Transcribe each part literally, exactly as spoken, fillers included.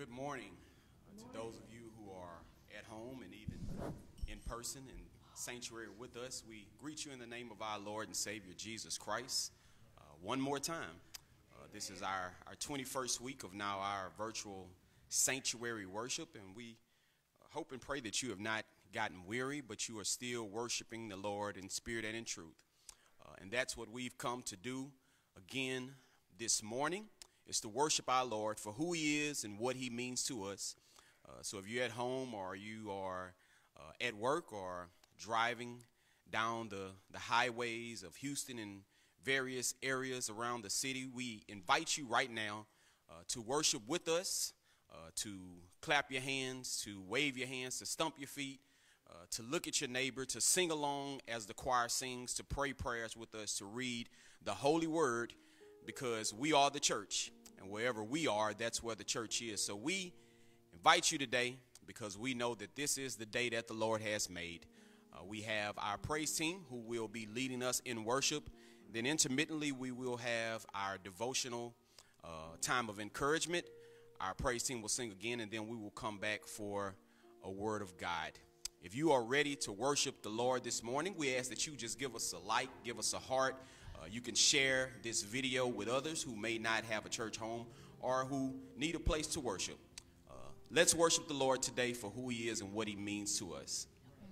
good morning uh, to those of you who are at home and even in person and sanctuary with us. We greet you in the name of our Lord and Savior Jesus Christ. Uh, one more time, uh, this is our, our twenty-first week of now our virtual sanctuary worship, and we uh, hope and pray that you have not gotten weary, but you are still worshiping the Lord in spirit and in truth. Uh, and that's what we've come to do again this morning. Is to worship our Lord for who he is and what he means to us. Uh, so if you're at home or you are uh, at work or driving down the, the highways of Houston and various areas around the city, we invite you right now uh, to worship with us, uh, to clap your hands, to wave your hands, to stomp your feet, uh, to look at your neighbor, to sing along as the choir sings, to pray prayers with us, to read the holy word, because we are the church, and wherever we are, that's where the church is. So we invite you today because we know that this is the day that the Lord has made. Uh, we have our praise team who will be leading us in worship. Then intermittently, we will have our devotional uh, time of encouragement. Our praise team will sing again, and then we will come back for a word of God. If you are ready to worship the Lord this morning, we ask that you just give us a like, give us a heart. Uh, you can share this video with others who may not have a church home or who need a place to worship. Uh, let's worship the Lord today for who he is and what he means to us.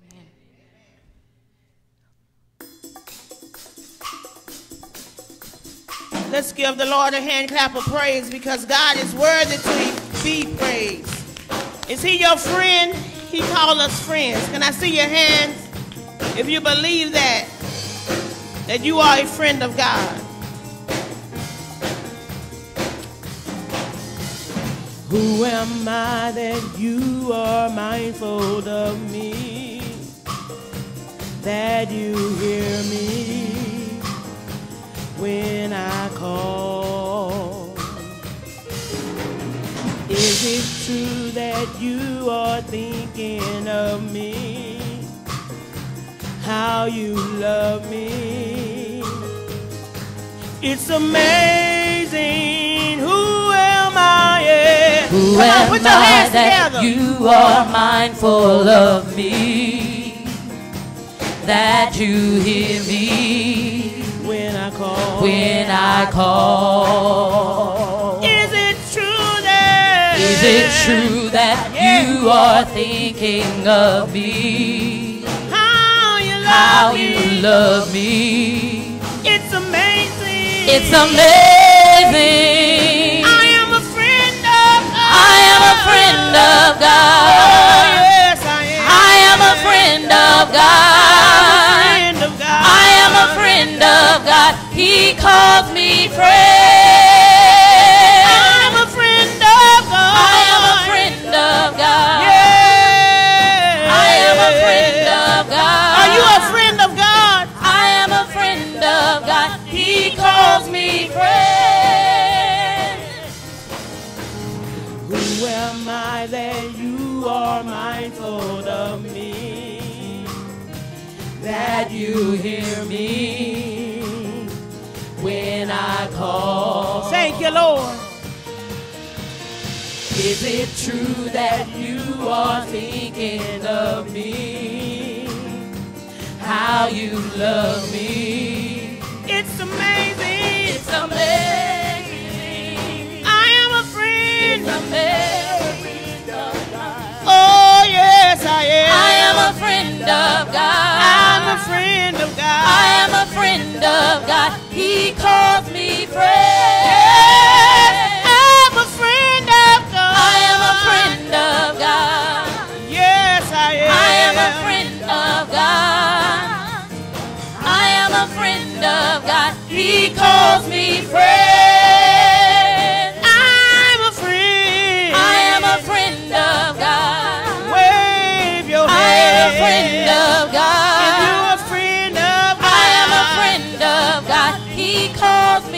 Amen. Let's give the Lord a hand clap of praise because God is worthy to be praised. Is he your friend? He called us friends. Can I see your hands? If you believe that. that you are a friend of God. Who am I that you are mindful of me, that you hear me when I call? Is it true that you are thinking of me, how you love me? It's amazing. Who am I? Yeah. Who Come am on, put your I hands that together. you are mindful of me, that you hear me when I call? When I call. Is it true that? Is it true that yeah. you are thinking of me? How you love How me? you love me? It's amazing. It's amazing. I am a friend of God. I am a friend of God. Oh, yes, I am. I am a friend of God. I'm a friend of God. I am a friend of God. He calls me friend. I'm a friend of God. I am a friend of God. Yeah. I am a friend of God. Are you a friend of God? I am a friend of God. He calls me friend. Who am I that you are mindful of me, that you hear me when I call? Thank you, Lord. Is it true that you are thinking of me, how you love me? It's amazing. It's amazing. I am a friend. It's amazing. Oh, yes, I am. I am a friend of God. I'm a friend of God. I am a friend of God. He calls me friend. Yes, I'm a friend of God. I am a friend of God. Yes, I am. I am a friend of God. I am a friend of God. He calls me friend. I'm a friend. I am a friend of God. Wave your hand. I am a friend of God. And you're a friend of God. I am a friend of God. He calls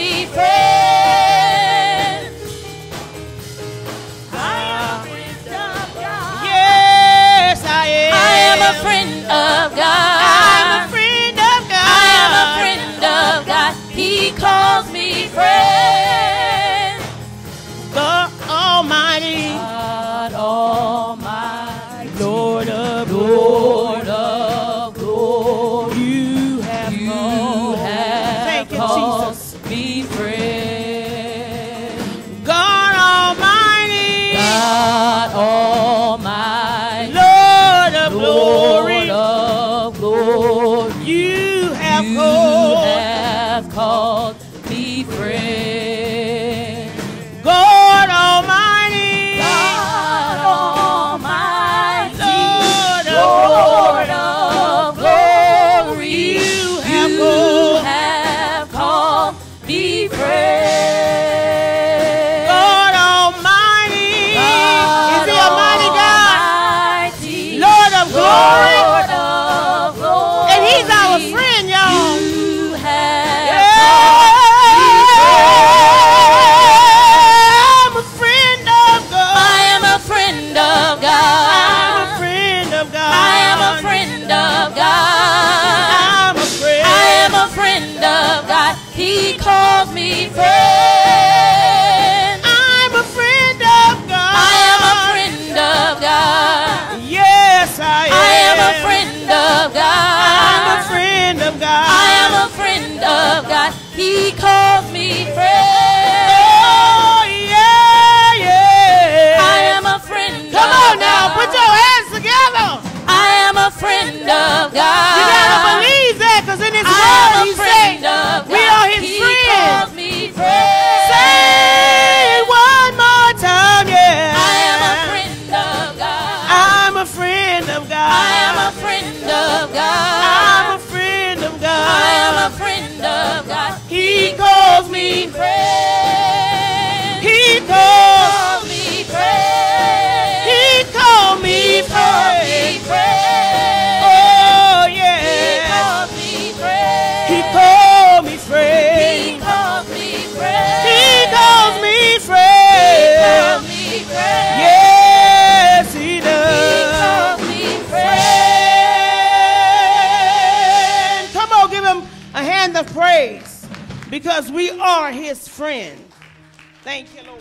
friend. Thank you, Lord.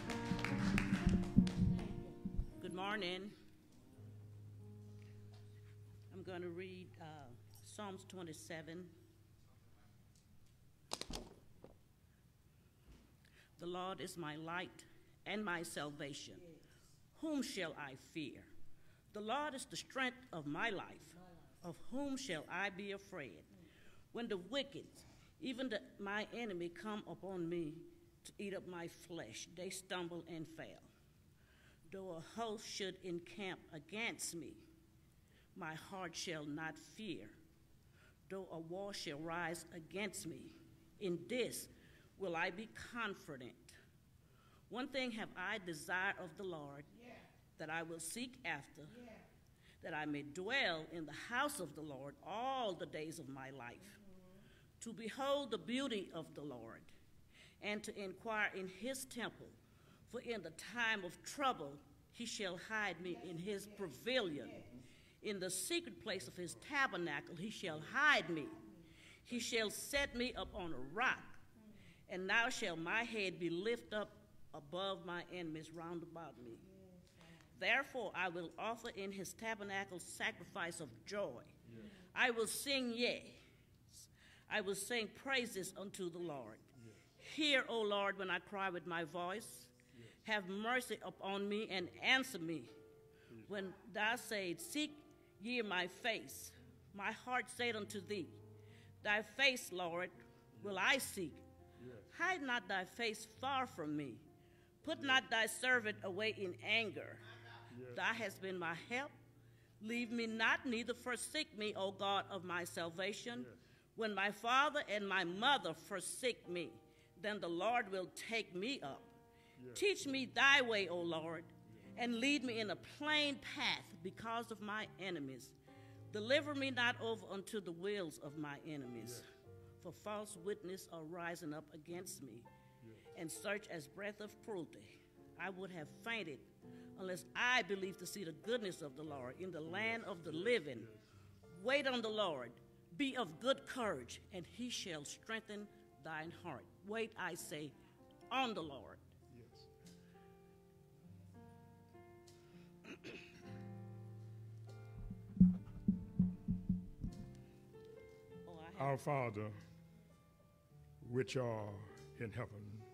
Good morning. I'm going to read uh, Psalms twenty-seven. The Lord is my light and my salvation. Whom shall I fear? The Lord is the strength of my life. Of whom shall I be afraid? When the wicked, even the, my enemy, come upon me to eat up my flesh, they stumble and fail. Though a host should encamp against me, my heart shall not fear. Though a war shall rise against me, in this will I be confident. One thing have I desired of the Lord, yeah. that I will seek after, yeah. that I may dwell in the house of the Lord all the days of my life, mm-hmm. to behold the beauty of the Lord, and to inquire in his temple. For in the time of trouble he shall hide me in his pavilion. In the secret place of his tabernacle he shall hide me. He shall set me upon a rock, and now shall my head be lifted up above my enemies round about me. Therefore I will offer in his tabernacle sacrifice of joy. I will sing, yea, I will sing praises unto the Lord. Hear, O Lord, when I cry with my voice. Have mercy upon me and answer me. When thou sayest, seek ye my face, my heart said unto thee, thy face, Lord, will I seek. Hide not thy face far from me. Put not thy servant away in anger. Thou hast been my help. Leave me not, neither forsake me, O God of my salvation. When my father and my mother forsake me, then the Lord will take me up. Teach me thy way, O Lord, and lead me in a plain path because of my enemies. Deliver me not over unto the wills of my enemies. For false witness are rising up against me, and such as breath of cruelty. I would have fainted unless I believed to see the goodness of the Lord in the land of the living. Wait on the Lord. Be of good courage, and he shall strengthen thine heart. Wait, I say, on the Lord. oh, Our Father, which are in heaven,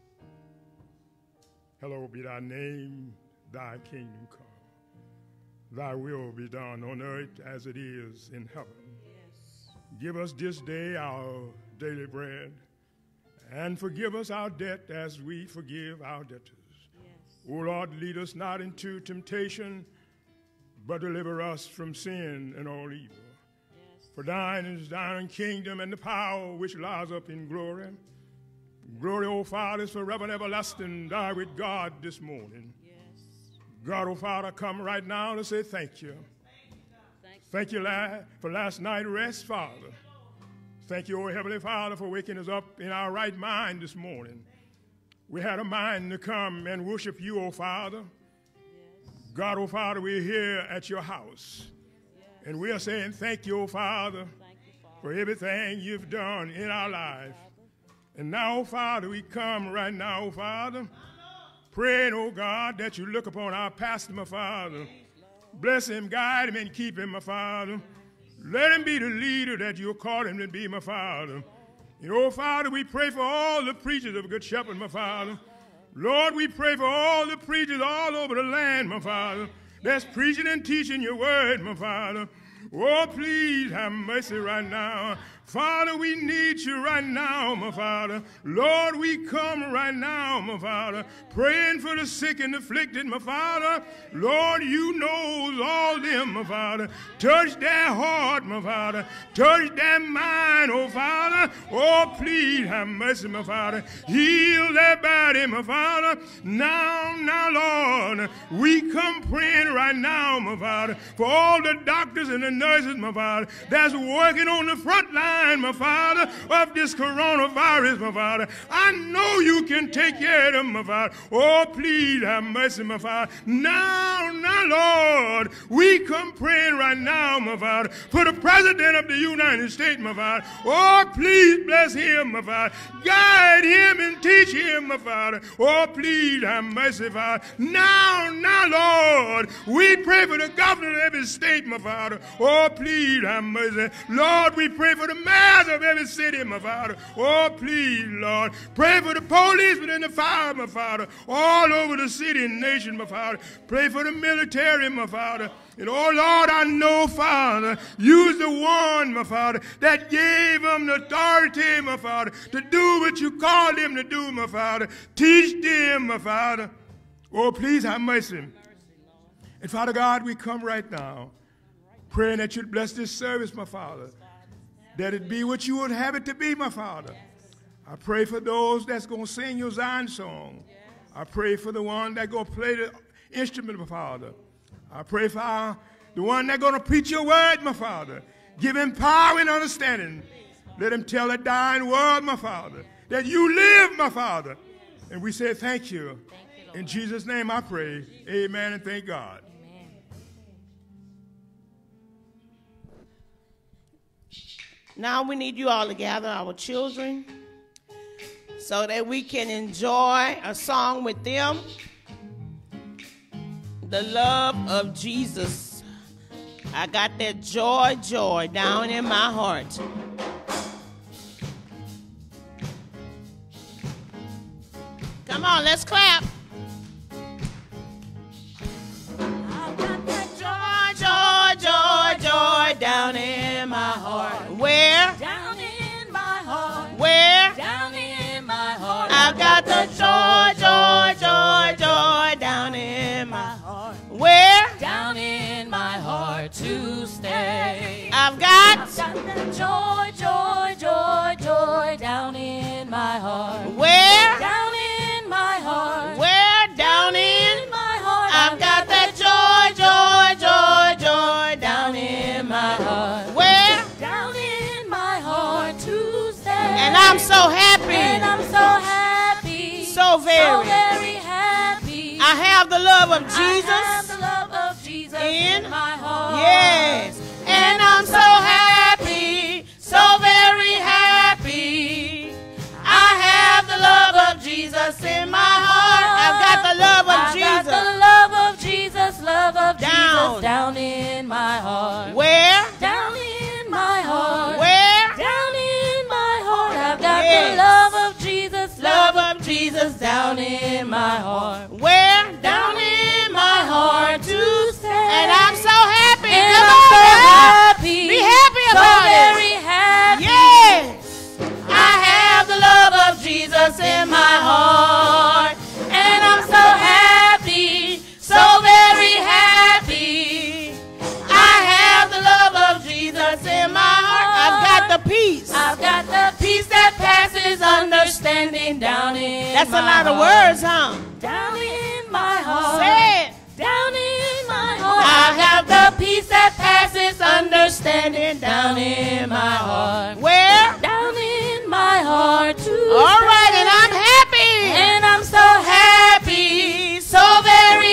hallowed be thy name, thy kingdom come. Thy will be done on earth as it is in heaven. Yes. Give us this day our daily bread, and forgive us our debt as we forgive our debtors. Yes. O Lord, lead us not into temptation, but deliver us from sin and all evil. Yes. For thine is thine kingdom and the power which lies up in glory. Glory, O Father, is forever and everlasting. Die with God this morning. Yes. God, O Father, come right now to say thank you. Thank you, God. Thank you, lad, for last night's rest, Father. Thank you, O Heavenly Father, for waking us up in our right mind this morning. We had a mind to come and worship you, O Father. Yes. God, O Father, we're here at your house. Yes. And we are saying thank you, O Father, thank you, Father, for everything you've done in our life. And now, Father, we come right now, Father, praying, oh God, that you look upon our pastor, my Father. Bless him, guide him, and keep him, my Father. Let him be the leader that you called him to be, my Father. And, oh, Father, we pray for all the preachers of Good Shepherd, my Father. Lord, we pray for all the preachers all over the land, my Father, that's preaching and teaching your word, my Father. Oh, please have mercy right now. Father, we need you right now, my Father. Lord, we come right now, my Father, praying for the sick and afflicted, my Father. Lord, you knows all them, my Father. Touch their heart, my Father. Touch their mind, oh Father. Oh, please have mercy, my Father. Heal their body, my Father. Now, now, Lord, we come praying right now, my Father, for all the doctors and the nurses, my Father, that's working on the front line, dying, my Father, of this coronavirus, my Father. I know you can take care of them, my Father. Oh, please have mercy, my Father. Now, now, Lord, we come praying right now, my Father, for the President of the United States, my Father. Oh, please bless him, my Father. Guide him and teach him, my Father. Oh, please have mercy, Father. Now, now, Lord, we pray for the governor of every state, my Father. Oh, please have mercy. Lord, we pray for the mayors of every city, my Father. Oh, please, Lord. Pray for the police within the fire, my Father. All over the city and nation, my Father. Pray for the military, my Father. And oh, Lord, I know, Father, you's the one, my Father, that gave them the authority, my Father, to do what you called them to do, my Father. Teach them, my Father. Oh, please have mercy. And Father God, we come right now praying that you'd bless this service, my Father, that it be what you would have it to be, my Father. I pray for those that's going to sing your Zion song. I pray for the one that's going to play the instrument, my Father. I pray for our, the one that's going to preach your word, my Father. Give him power and understanding. Let him tell a dying world, my Father, that you live, my Father. And we say thank you. Thank you, in Jesus' name I pray. Amen and thank God. Amen. Now we need you all to gather our children so that we can enjoy a song with them. The love of Jesus. I got that joy, joy down in my heart. Come on, let's clap. I got that joy, joy, joy, joy down in my heart. Where? Down in my heart. Where? Down in my heart. I've got the joy, joy, joy, joy down in my heart. Where? Down in my heart to stay. I've got, I've got that joy, joy, joy, joy down in my heart. where? Down in my heart. Where? Down in. in my heart. I've got that joy, joy, joy, joy down in my heart. Where? Down in my heart to stay. And I'm so happy. And I'm so happy. So very. So very happy. I have the love of I have Jesus. the love of Jesus In? in my heart. Yes. And I'm so happy. So very happy. I have the love of Jesus in my heart. I've got the love of I've Jesus. got the love of Jesus, love of Down. Jesus down in my heart. Where? Down in my heart. Where? Down in my heart. I've got Yes. the love of Jesus, Love of Jesus down in my heart. Where? Down in my heart to stay. And I'm so happy. And Come I'm on so now. happy. Be happy so about very it. happy. Yes. I have the love of Jesus in my heart. And I'm so happy, so very happy. I have the love of Jesus in my heart. I've got the peace. I've got the peace that passes understanding down in That's my a lot of heart. words, huh? Down in my heart. Say it. Down in my heart. I have the peace that passes understanding down in my heart. Where? Down in my heart too. All right, and I'm happy. And I'm so happy, so very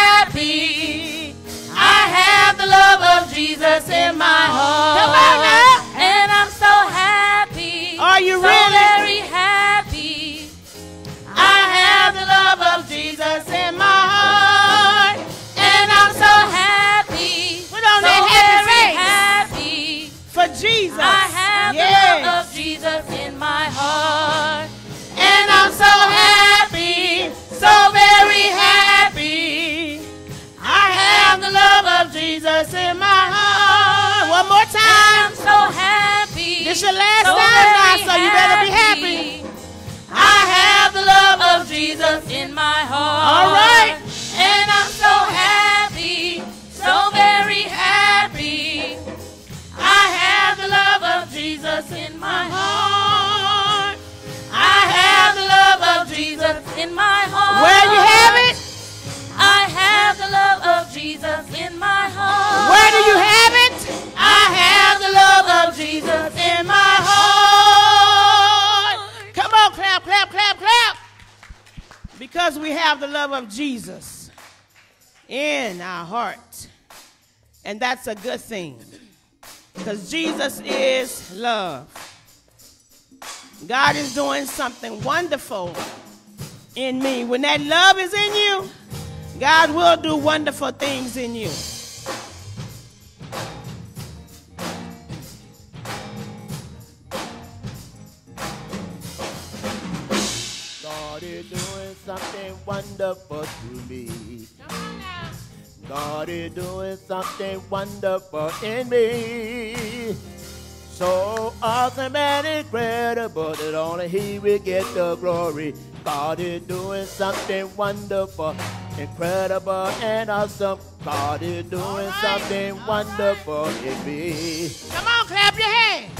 happy. I have the love of Jesus in my heart. Come on now. And I'm so happy. Are you so really? very happy. I have the love of Jesus in my heart. And I'm so happy. Put on so that very happy happy. For Jesus. I have Yes. the love of Jesus in my heart. And I'm so happy, so very happy. I have the love of Jesus in my heart. One more time. I'm so happy. This your last so time now, very so you better be happy. I have the love of Jesus in my heart. All right. And I'm so happy, so very happy. I have the love of Jesus in my heart. I have the love of Jesus in my heart. Where you have it? I have the love of Jesus in my heart. Where do you have it? I have the love of Jesus in my Because we have the love of Jesus in our heart. And that's a good thing. Because Jesus is love. God is doing something wonderful in me. When that love is in you, God will do wonderful things in you. God is doing something wonderful to me. Come on now. God is doing something wonderful in me. So awesome and incredible that only He will get the glory. God is doing something wonderful, incredible and awesome. God is doing right, something all wonderful in me. Come on, clap your hands.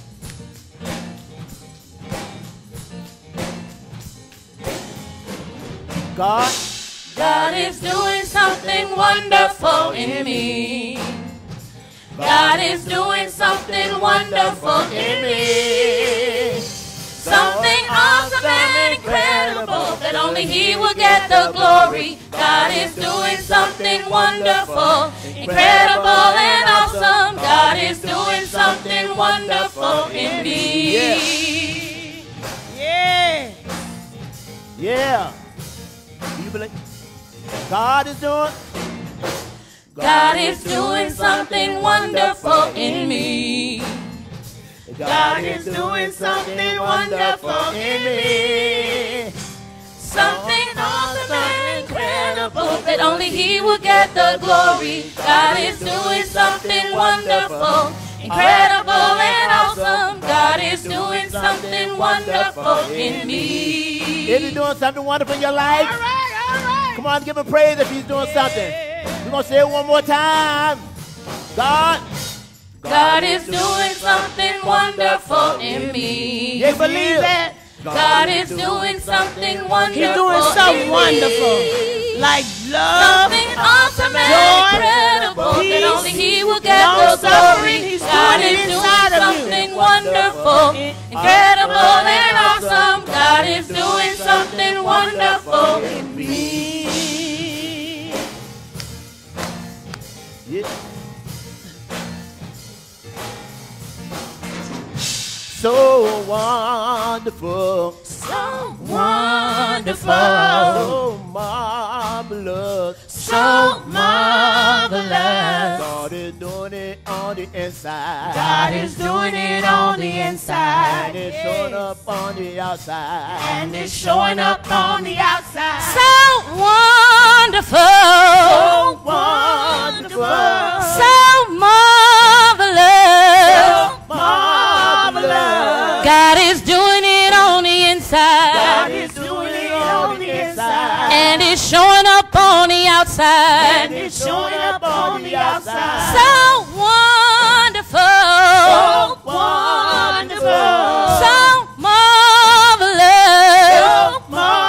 God, God is doing something wonderful in me. God is doing something wonderful in me. Something awesome and incredible that only He will get the glory. God is doing something wonderful, incredible and awesome. God is doing something wonderful in me. Yeah. yeah. You believe God is doing? God is doing something wonderful in me. God is doing something wonderful in me. Something awesome and incredible that only He will get the glory. God is doing something wonderful, incredible and awesome. God is doing something wonderful in me. Is He doing something wonderful in your life? All right, all right. Come on, give Him praise if He's doing something. We're going to say it one more time. God. God is doing something wonderful in me. Yes, You believe that? God is doing something wonderful. He's doing something in wonderful. me. Like love, Something awesome and joy, incredible peace, that only He will get the long-suffering. glory. He's God doing is it doing inside of you. something wonderful, incredible and awesome. God is doing something wonderful in me. Yeah. So wonderful, So wonderful, so marvelous. so marvelous. God is doing it on the inside. God is doing it on the inside. And it's showing up on the outside. And it's showing up on the outside. so wonderful, So wonderful, so marvelous. so marvelous. God is doing it on the God inside. is doing it on the inside. And it's showing up on the outside. And it's showing up on the outside. So wonderful, So wonderful, so marvelous. so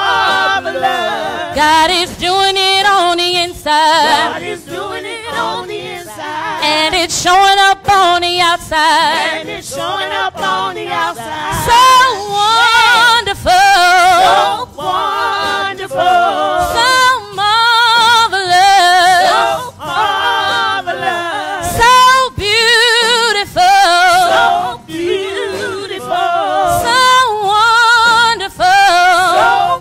marvelous. God is doing it on the inside. God is doing it on the inside. And it's showing up on the outside. And it's showing up on the outside. So wonderful, So wonderful, so marvelous, so marvelous, so beautiful, so beautiful, so wonderful. so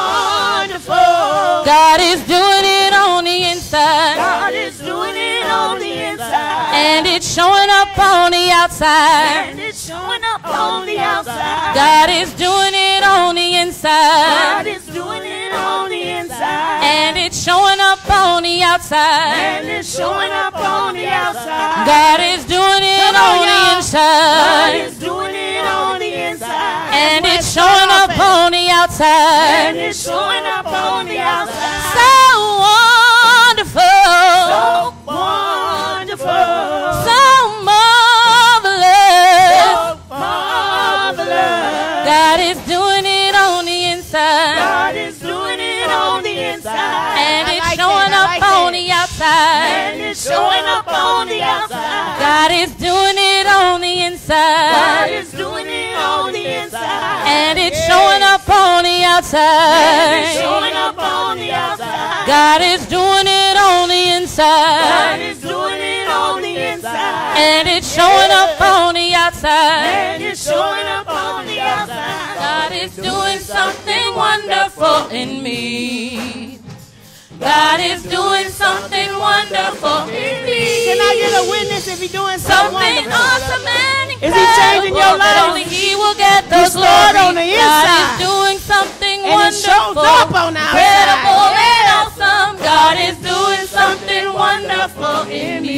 wonderful. God is doing it on the inside. God is doing it on the inside. And it's showing up on the outside. And it's showing up on the outside. God is doing it on the inside. God is doing it on the inside. And it's showing up on the outside. And it's showing up on the outside. God is doing it on the God inside. is doing it on the inside. And it's showing up on the outside. And it's showing up on the outside. So wonderful, So wonderful, so marvelous. so marvelous. God is doing it on the inside. God is doing it on the inside. And I it's like showing that, I up like on that. the outside. And it's showing up on the outside. God is doing it on the God inside. is doing it on the inside. And it's showing up on the outside. Showing up on the outside. God is doing it on the inside. God is doing it on the inside. And it's showing up on the outside. And it's showing up on the outside. God is doing something wonderful in me. God is doing something wonderful in me. Can I get a witness if he's doing something Something wonderful? awesome and Is he changing your incredible that life? only he will get the You saw it on the glory. God inside. is doing something And it shows wonderful, up on the incredible outside. and awesome. God is doing something wonderful in me.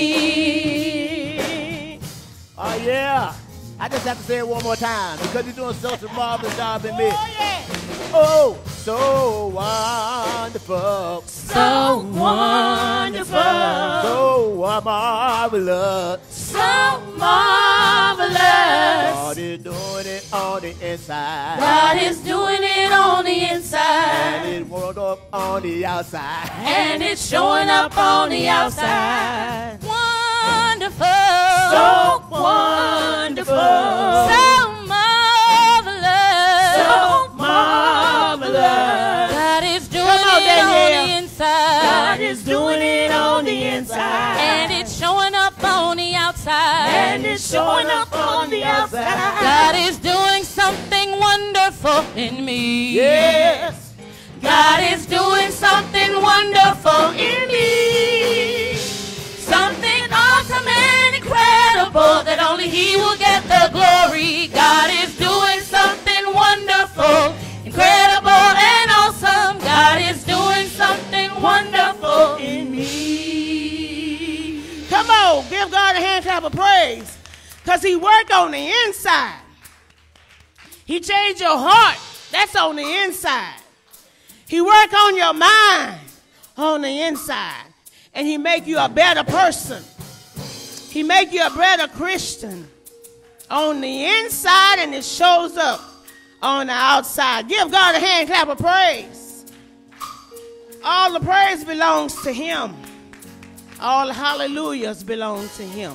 Oh, yeah. I just have to say it one more time because you're doing such a marvelous job in me. Oh, yeah. Oh, so wonderful. So wonderful, So marvelous. so marvelous. God is doing it on the inside. God is doing it on the And inside. it's worked up on the outside. And it's showing up on the outside. Wonderful. So wonderful. So marvelous. So marvelous. God is doing Come on, it Danielle. on the inside. God is doing it on the inside. And it's showing up on the outside. And it's showing up on the outside. God is doing something wonderful in me. Yes. God is doing something wonderful in me. Something awesome and incredible that only he will get the glory. God is doing something wonderful, incredible and awesome. God is doing something wonderful in me. Come on, give God a hand clap of praise. Because he worked on the inside. He changed your heart. That's on the inside. He worked on your mind on the inside. And he make you a better person. He make you a better Christian on the inside, and it shows up on the outside. Give God a hand clap of praise. All the praise belongs to him. All the hallelujahs belong to him.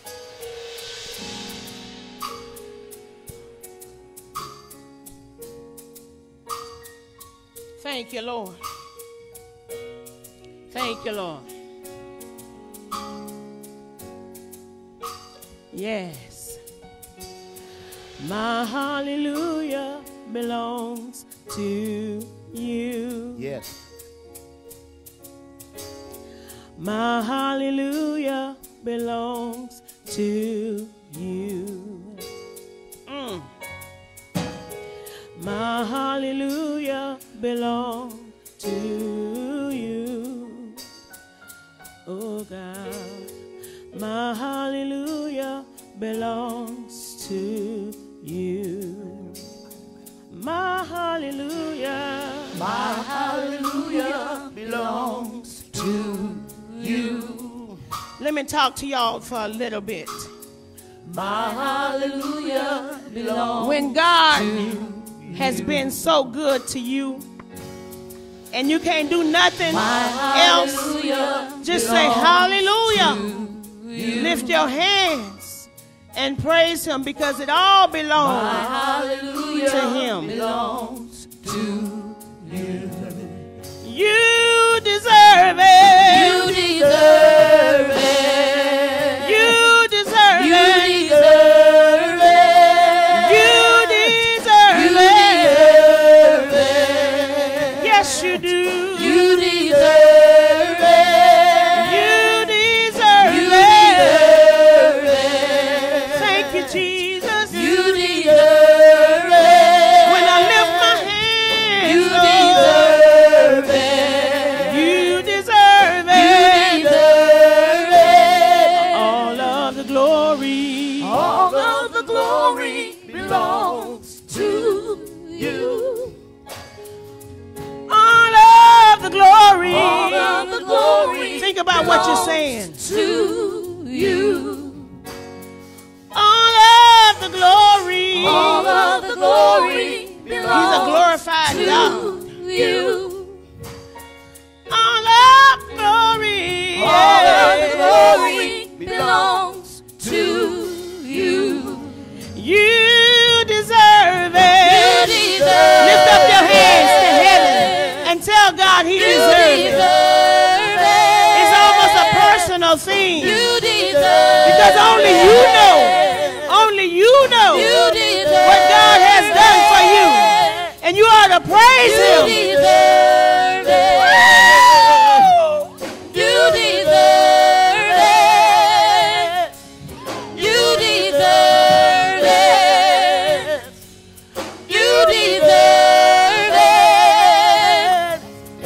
Thank you, Lord. Thank you, Lord. Yes. My hallelujah belongs to you. Yes. My hallelujah belongs to you. Mm. My hallelujah belongs to you. Oh God, my hallelujah belongs to you. My hallelujah, My hallelujah belongs to you. Let me talk to y'all for a little bit. My hallelujah belongs When God has been so good to you and you can't do nothing else, just say hallelujah. Lift your hands and praise him because it all belongs to him. belongs to you. You deserve it. You deserve it. You deserve You it. deserve it. You deserve You it. deserve it. Yes, you do. You deserve it. You deserve You it. deserve it. Thank you, Jesus. You deserve it. When I lift my hands, You Lord, deserve it. you deserve You it. deserve it. All of the glory. All of the glory belongs to you. All of the glory. All of the glory Think about what you're belongs saying. to you. All of the glory. All of the glory He's a belongs glorified God. to you. All of the glory. All of the glory belongs to you. You deserve it. You deserve tell God he You deserves it. deserve it. It's almost a personal thing. You deserve Because only you know, only you know You deserve what God has done for you. And you ought to praise You him. deserve it. You deserve it. You deserve it. You deserve it.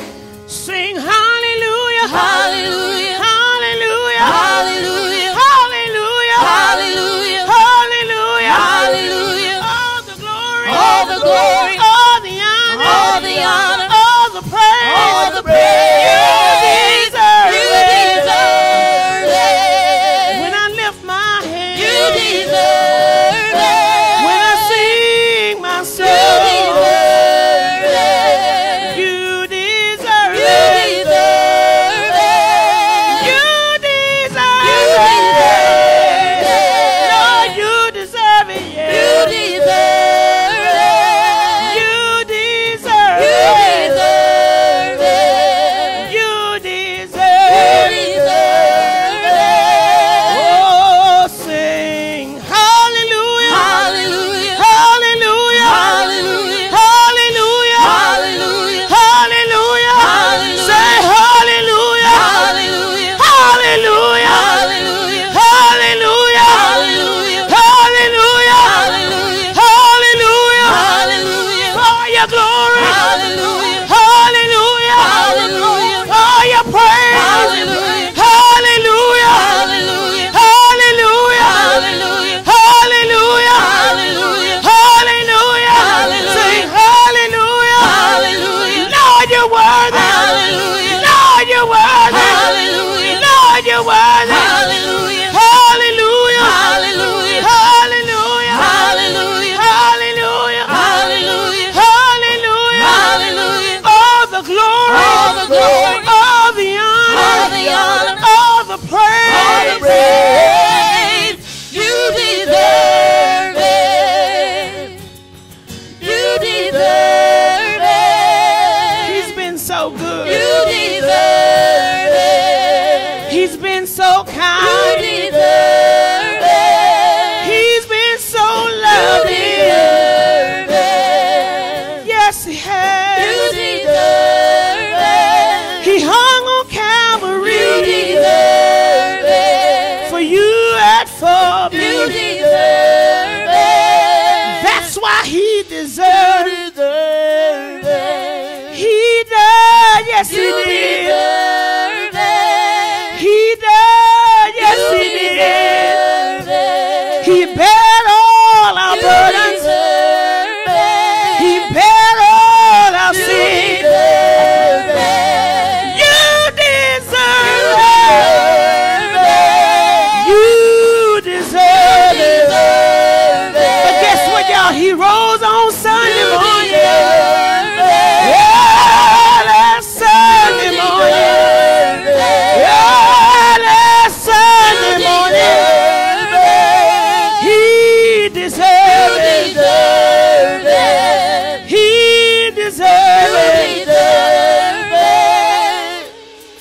Sing hallelujah, Hallelujah. hallelujah, Hallelujah. hallelujah, Hallelujah. hallelujah, Hallelujah. all the glory, All the glory. all the honor, All the honor. all the praise, All the praise. you deserve You it. deserve When it. I lift my hands, You deserve it. when I sing my You song, deserve it. you deserve You it. deserve it. You deserve You it. deserve it. Lord, you deserve it. You Yeah. deserve it. You deserve You it. deserve it. You You deserve it. deserve it. Oh, sing hallelujah, Hallelujah. hallelujah, Hallelujah. hallelujah, Hallelujah. hallelujah. Hallelujah. Say hallelujah, Hallelujah. hallelujah, Hallelujah. hallelujah, Hallelujah. hallelujah, Hallelujah. hallelujah. Hallelujah. For your glory, Hallelujah. hallelujah, Hallelujah. for your praise, Hallelujah. hallelujah, Hallelujah. hallelujah, Hallelujah. hallelujah, Hallelujah. hallelujah. Hallelujah. Sing hallelujah, Hallelujah. Lord, you're worthy, Hallelujah. Lord, you're worthy, Hallelujah. Lord, you're worthy, Hallelujah. hallelujah, Hallelujah. hallelujah, Hallelujah. hallelujah, Hallelujah. hallelujah, Hallelujah. all the glory, All the glory. all the honor, All the honor. all the praise, All the praise. You deserve it. You deserve it. He's been so good. You deserve it. He's been so You kind. deserve it. He's been so You loving. deserve it. Yes, he You has. deserve it. He hung on You Calvary deserve it. for you and for You me. deserve it. That's why he deserves it. Deserve it. He does. Yes, he You did. deserve it. He does. Yes, You he did. deserve it. He bared all our You burdens. deserve it. He bared all our You sins. deserve it. You deserve You it. deserve it. You deserve You it. deserve it. But guess what, y'all? He rose on Sunday You morning. deserve it. Yeah, that's Sunday You morning. deserve it. Yeah, that's Sunday You morning. deserve it. He deserves You it. deserve it. He deserves You it. deserve it.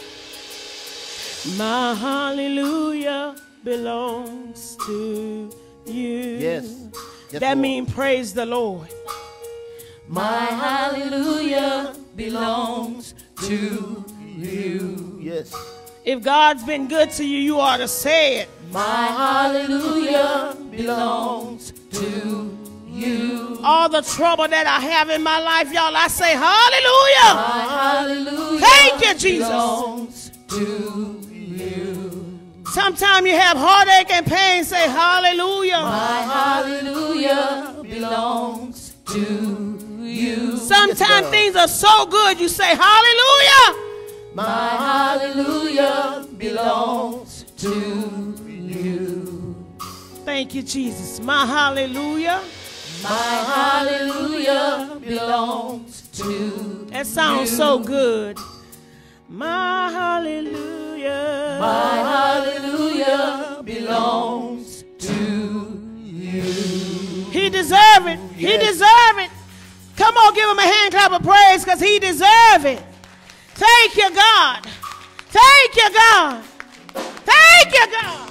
My hallelujah belongs to you. Yes. Yes, That Lord. means praise the Lord. My hallelujah belongs to you. Yes. If God's been good to you, you ought to say it. My hallelujah belongs to you. All the trouble that I have in my life, y'all, I say hallelujah. My hallelujah Thank you, Jesus. belongs to you. Sometimes you have heartache and pain, say hallelujah. My hallelujah belongs to you. Sometimes things are so good, you say hallelujah. My hallelujah belongs to you. Thank you, Jesus. My hallelujah. My hallelujah belongs to That sounds you. so good. My hallelujah. My hallelujah belongs to you. He deserve it. He Yes. deserve it. Come on, give him a hand clap of praise because he deserve it. Thank you, God. Thank you, God. Thank you, God.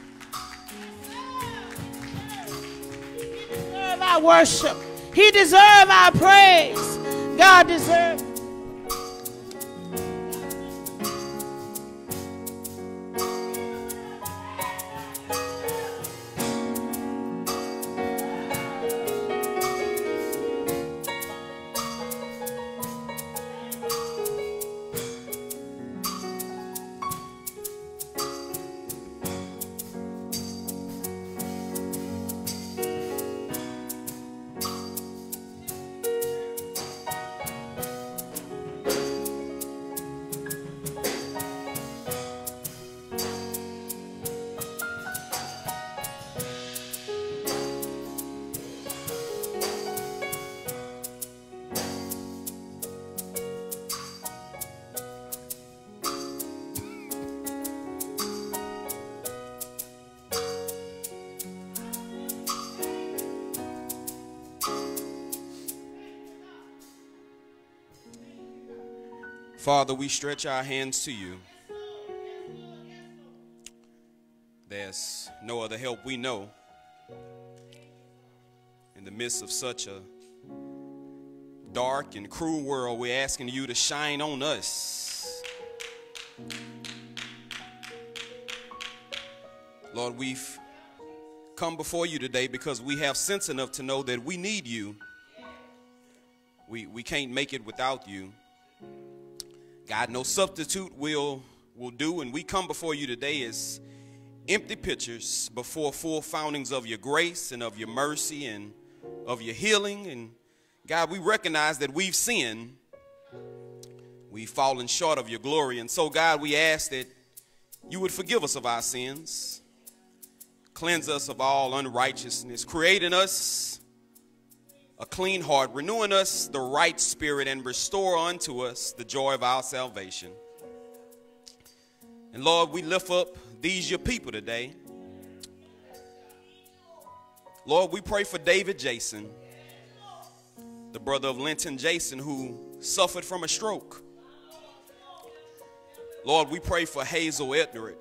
He deserves our worship. He deserves our praise. God deserves. Father, we stretch our hands to you. There's no other help we know in the midst of such a dark and cruel world. We're asking you to shine on us. Lord, we've come before you today because we have sense enough to know that we need you. We, we can't make it without you. God, no substitute will, will do, and we come before you today as empty pitchers before full fountains of your grace and of your mercy and of your healing. And God, we recognize that we've sinned. We've fallen short of your glory. And so, God, we ask that you would forgive us of our sins, cleanse us of all unrighteousness, create in us a clean heart, renewing us the right spirit, and restore unto us the joy of our salvation. And Lord, we lift up these your people today. Lord, we pray for David Jason, the brother of Linton Jason, who suffered from a stroke. Lord, we pray for Hazel Ednert,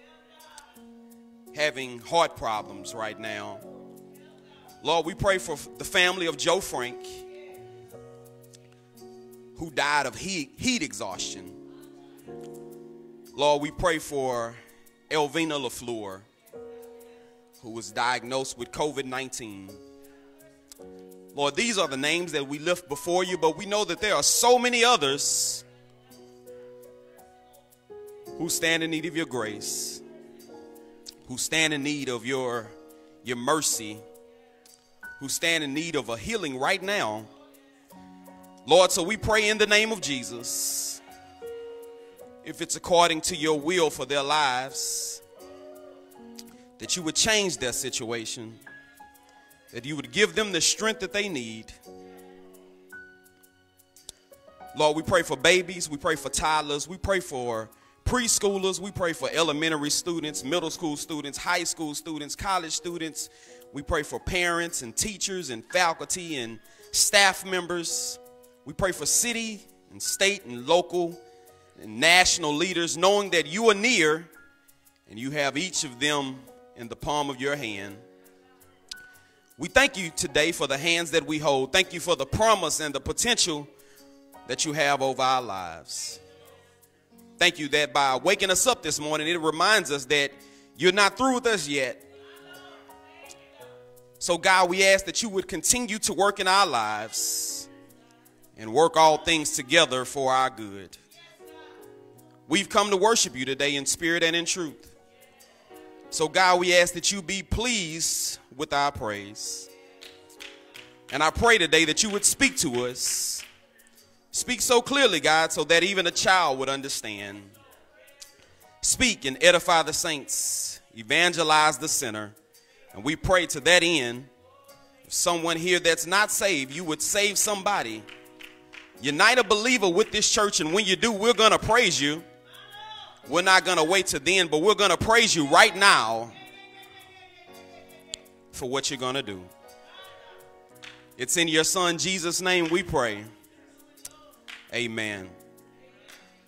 having heart problems right now. Lord, we pray for the family of Joe Frank, who died of heat, heat exhaustion. Lord, we pray for Elvina LaFleur, who was diagnosed with COVID nineteen. Lord, these are the names that we lift before you, but we know that there are so many others who stand in need of your grace, who stand in need of your, your mercy, who stand in need of a healing right now. Lord, so we pray in the name of Jesus, if it's according to your will for their lives, that you would change their situation, that you would give them the strength that they need. Lord, we pray for babies, we pray for toddlers, we pray for preschoolers, we pray for elementary students, middle school students, high school students, college students. We pray for parents and teachers and faculty and staff members. We pray for city and state and local and national leaders, knowing that you are near and you have each of them in the palm of your hand. We thank you today for the hands that we hold. Thank you for the promise and the potential that you have over our lives. Thank you that by waking us up this morning, it reminds us that you're not through with us yet. So, God, we ask that you would continue to work in our lives and work all things together for our good. We've come to worship you today in spirit and in truth. So, God, we ask that you be pleased with our praise. And I pray today that you would speak to us. Speak so clearly, God, so that even a child would understand. Speak and edify the saints. Evangelize the sinner. And we pray to that end, if someone here that's not saved, you would save somebody. Unite a believer with this church, and when you do, we're going to praise you. We're not going to wait till then, but we're going to praise you right now for what you're going to do. It's in your son Jesus' name we pray. Amen.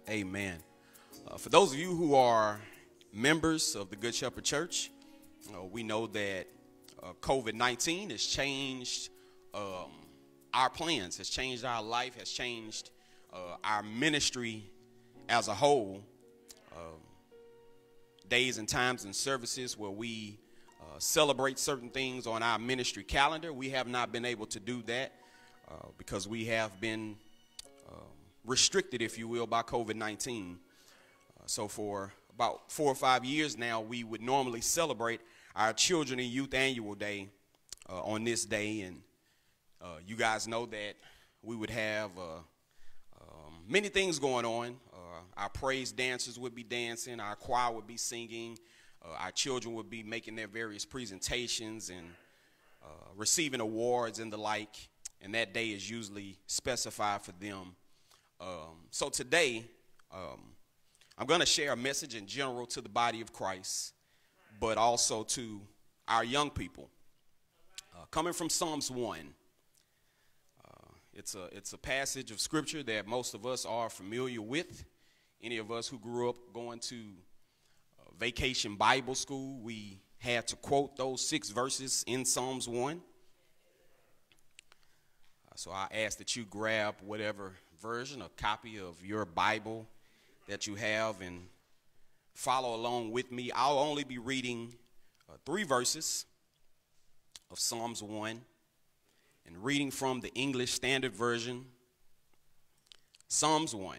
Amen. Uh, for those of you who are members of the Good Shepherd Church, uh, we know that uh, COVID nineteen has changed um, our plans, has changed our life, has changed uh, our ministry as a whole. Um, days and times and services where we uh, celebrate certain things on our ministry calendar, we have not been able to do that uh, because we have been um, restricted, if you will, by COVID nineteen. Uh, so for about four or five years now, we would normally celebrate our Children and Youth Annual Day uh, on this day, and uh, you guys know that we would have uh, um, many things going on. Uh, our praise dancers would be dancing, our choir would be singing, uh, our children would be making their various presentations and uh, receiving awards and the like, and that day is usually specified for them. Um, so today, um, I'm going to share a message in general to the body of Christ, but also to our young people. Uh, coming from Psalms one, uh, it's a, it's a passage of scripture that most of us are familiar with. Any of us who grew up going to uh, Vacation Bible School, we had to quote those six verses in Psalms one. Uh, so I ask that you grab whatever version, a copy of your Bible that you have, and follow along with me. I'll only be reading uh, three verses of Psalms one and reading from the English Standard Version. Psalms one.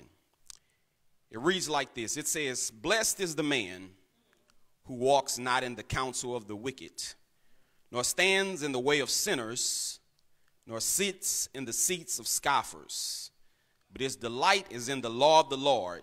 It reads like this. It says, "Blessed is the man who walks not in the counsel of the wicked, nor stands in the way of sinners, nor sits in the seats of scoffers. But his delight is in the law of the Lord,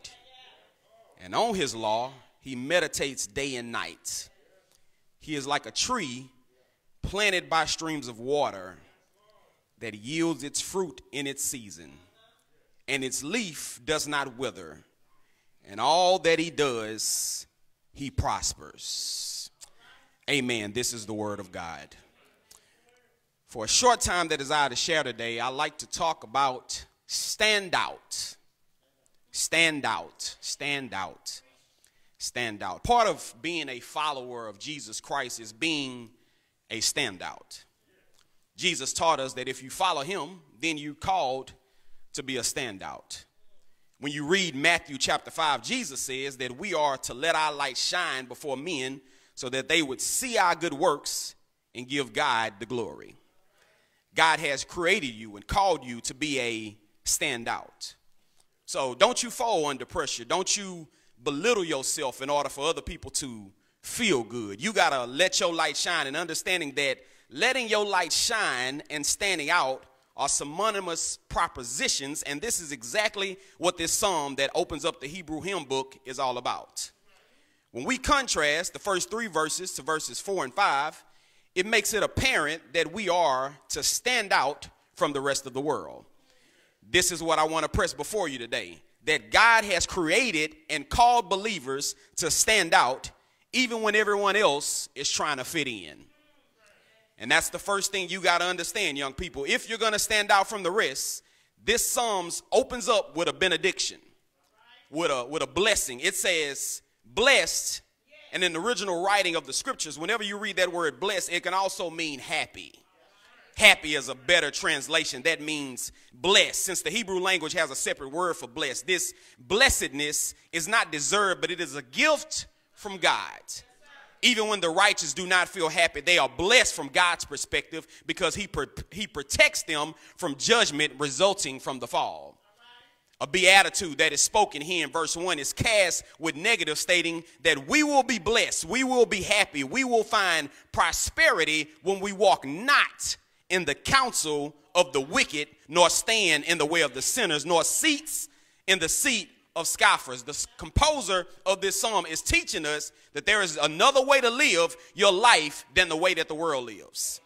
and on his law he meditates day and night. He is like a tree planted by streams of water that yields its fruit in its season, and its leaf does not wither. And all that he does, he prospers." Amen. This is the word of God. For a short time that is I to share today, I like to talk about stand out. Stand out. Stand out. Stand out. Part of being a follower of Jesus Christ is being a standout. Jesus taught us that if you follow him, then you're called to be a standout. When you read Matthew chapter five, Jesus says that we are to let our light shine before men so that they would see our good works and give God the glory. God has created you and called you to be a standout. So don't you fall under pressure. Don't you belittle yourself in order for other people to feel good. You got to let your light shine, and understanding that letting your light shine and standing out are synonymous propositions, and this is exactly what this psalm that opens up the Hebrew hymn book is all about. When we contrast the first three verses to verses four and five, it makes it apparent that we are to stand out from the rest of the world. This is what I want to press before you today, that God has created and called believers to stand out even when everyone else is trying to fit in. And that's the first thing you got to understand, young people. If you're going to stand out from the rest, this Psalms opens up with a benediction, with a, with a blessing. It says, blessed, and in the original writing of the scriptures, whenever you read that word blessed, it can also mean happy. Happy is a better translation. That means blessed. Since the Hebrew language has a separate word for blessed, this blessedness is not deserved, but it is a gift from God. Even when the righteous do not feel happy, they are blessed from God's perspective because he, pro- he protects them from judgment resulting from the fall. A beatitude that is spoken here in verse one is cast with negative, stating that we will be blessed, we will be happy, we will find prosperity when we walk not in the counsel of the wicked, nor stand in the way of the sinners, nor seats in the seat of scoffers. The composer of this psalm is teaching us that there is another way to live your life than the way that the world lives.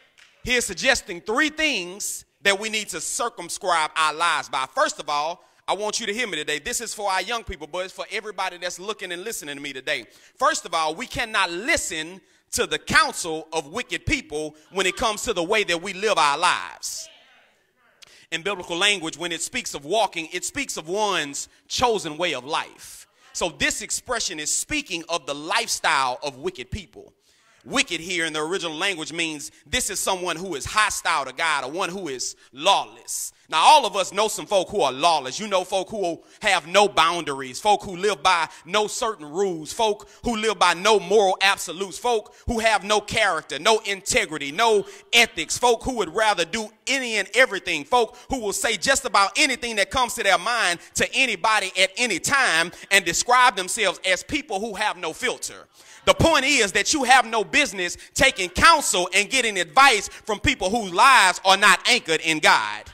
He is suggesting three things that we need to circumscribe our lives by. First of all, I want you to hear me today. This is for our young people, but it's for everybody that's looking and listening to me today. First of all, we cannot listen to the counsel of wicked people when it comes to the way that we live our lives. in biblical language, when it speaks of walking, it speaks of one's chosen way of life. So this expression is speaking of the lifestyle of wicked people. Wicked here in the original language means this is someone who is hostile to God, or one who is lawless. Now, all of us know some folk who are lawless. You know folk who have no boundaries, folk who live by no certain rules, folk who live by no moral absolutes, folk who have no character, no integrity, no ethics, folk who would rather do any and everything, folk who will say just about anything that comes to their mind to anybody at any time and describe themselves as people who have no filter. The point is that you have no business taking counsel and getting advice from people whose lives are not anchored in God.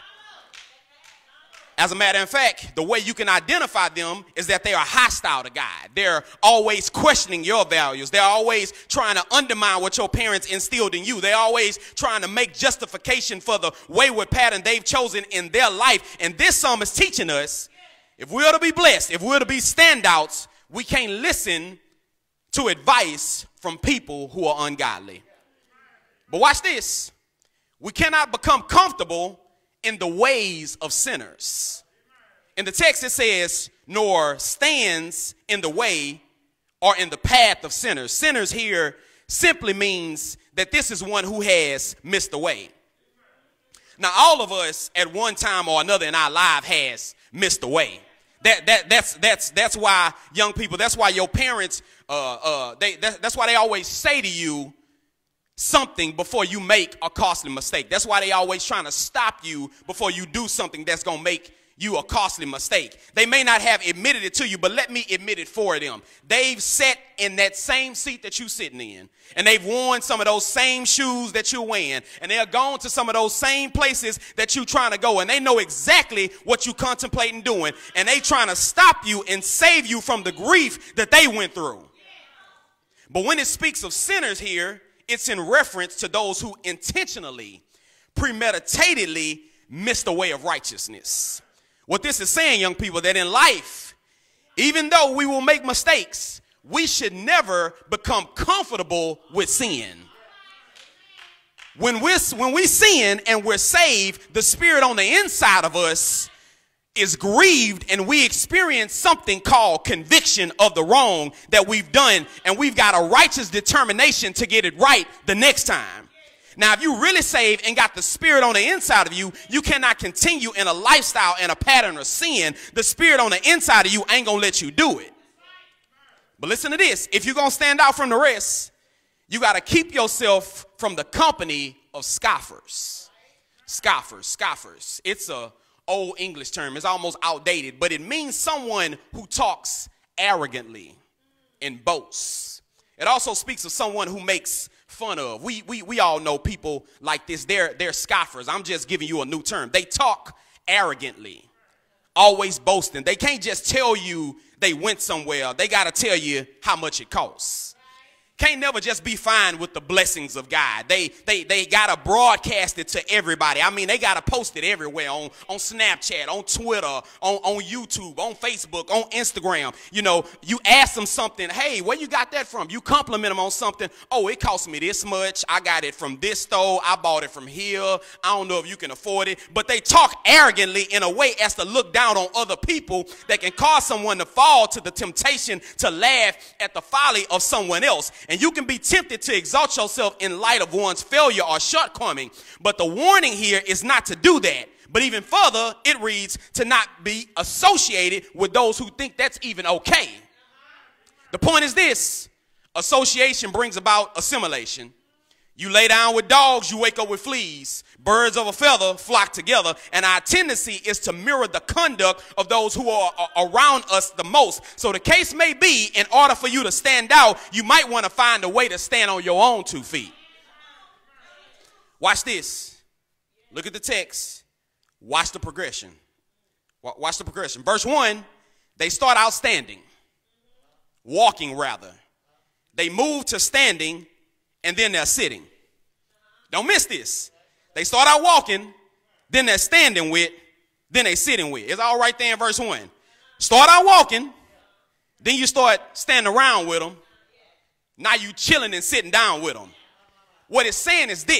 As a matter of fact, the way you can identify them is that they are hostile to God. They're always questioning your values. They're always trying to undermine what your parents instilled in you. They're always trying to make justification for the wayward pattern they've chosen in their life. And this psalm is teaching us, if we're to be blessed, if we're to be standouts, we can't listen to advice from people who are ungodly. But watch this. We cannot become comfortable in the ways of sinners. In the text it says, nor stands in the way or in the path of sinners. Sinners here simply means that this is one who has missed the way. Now, all of us at one time or another in our life has missed the way. That, that, that's, that's, that's why young people, that's why your parents, uh, uh, they, that, that's why they always say to you something before you make a costly mistake. That's why they always trying to stop you before you do something that's going to make you a costly mistake. They may not have admitted it to you, but let me admit it for them. They've sat in that same seat that you're sitting in, and they've worn some of those same shoes that you're wearing, and they're gone to some of those same places that you're trying to go, and they know exactly what you're contemplating doing, and they trying to stop you and save you from the grief that they went through. But when it speaks of sinners here, it's in reference to those who intentionally, premeditatedly miss the way of righteousness. What this is saying, young people, that in life, even though we will make mistakes, we should never become comfortable with sin. When we're, when we sin and we're saved, the spirit on the inside of us is grieved, and we experience something called conviction of the wrong that we've done, and we've got a righteous determination to get it right the next time. Now, if you really saved and got the spirit on the inside of you, you cannot continue in a lifestyle and a pattern of sin. The spirit on the inside of you ain't gonna let you do it. But listen to this. If you're gonna stand out from the rest, you got to keep yourself from the company of scoffers. Scoffers, scoffers. It's a old English term. It's almost outdated, but it means someone who talks arrogantly and boasts. It also speaks of someone who makes fun of. We, we, we all know people like this. They're, they're scoffers. I'm just giving you a new term. They talk arrogantly, always boasting. They can't just tell you they went somewhere. They got to tell you how much it costs. Can't never just be fine with the blessings of God. They they they gotta broadcast it to everybody. I mean, they gotta post it everywhere, on, on Snapchat, on Twitter, on, on YouTube, on Facebook, on Instagram. You know, you ask them something, hey, where you got that from? You compliment them on something. Oh, it cost me this much. I got it from this store. I bought it from here. I don't know if you can afford it. But they talk arrogantly in a way as to look down on other people that can cause someone to fall to the temptation to laugh at the folly of someone else. And you can be tempted to exalt yourself in light of one's failure or shortcoming. But the warning here is not to do that. But even further, it reads to not be associated with those who think that's even okay. The point is this: association brings about assimilation. You lay down with dogs, you wake up with fleas. Birds of a feather flock together, and our tendency is to mirror the conduct of those who are, are around us the most. So the case may be, in order for you to stand out, you might want to find a way to stand on your own two feet. Watch this. Look at the text. Watch the progression. Watch the progression. Verse one, they start out standing, walking rather. They move to standing, and then they're sitting. Don't miss this. They start out walking, then they're standing with, then they're sitting with. It's all right there in verse one. Start out walking, then you start standing around with them. Now you chilling and sitting down with them. What it's saying is this: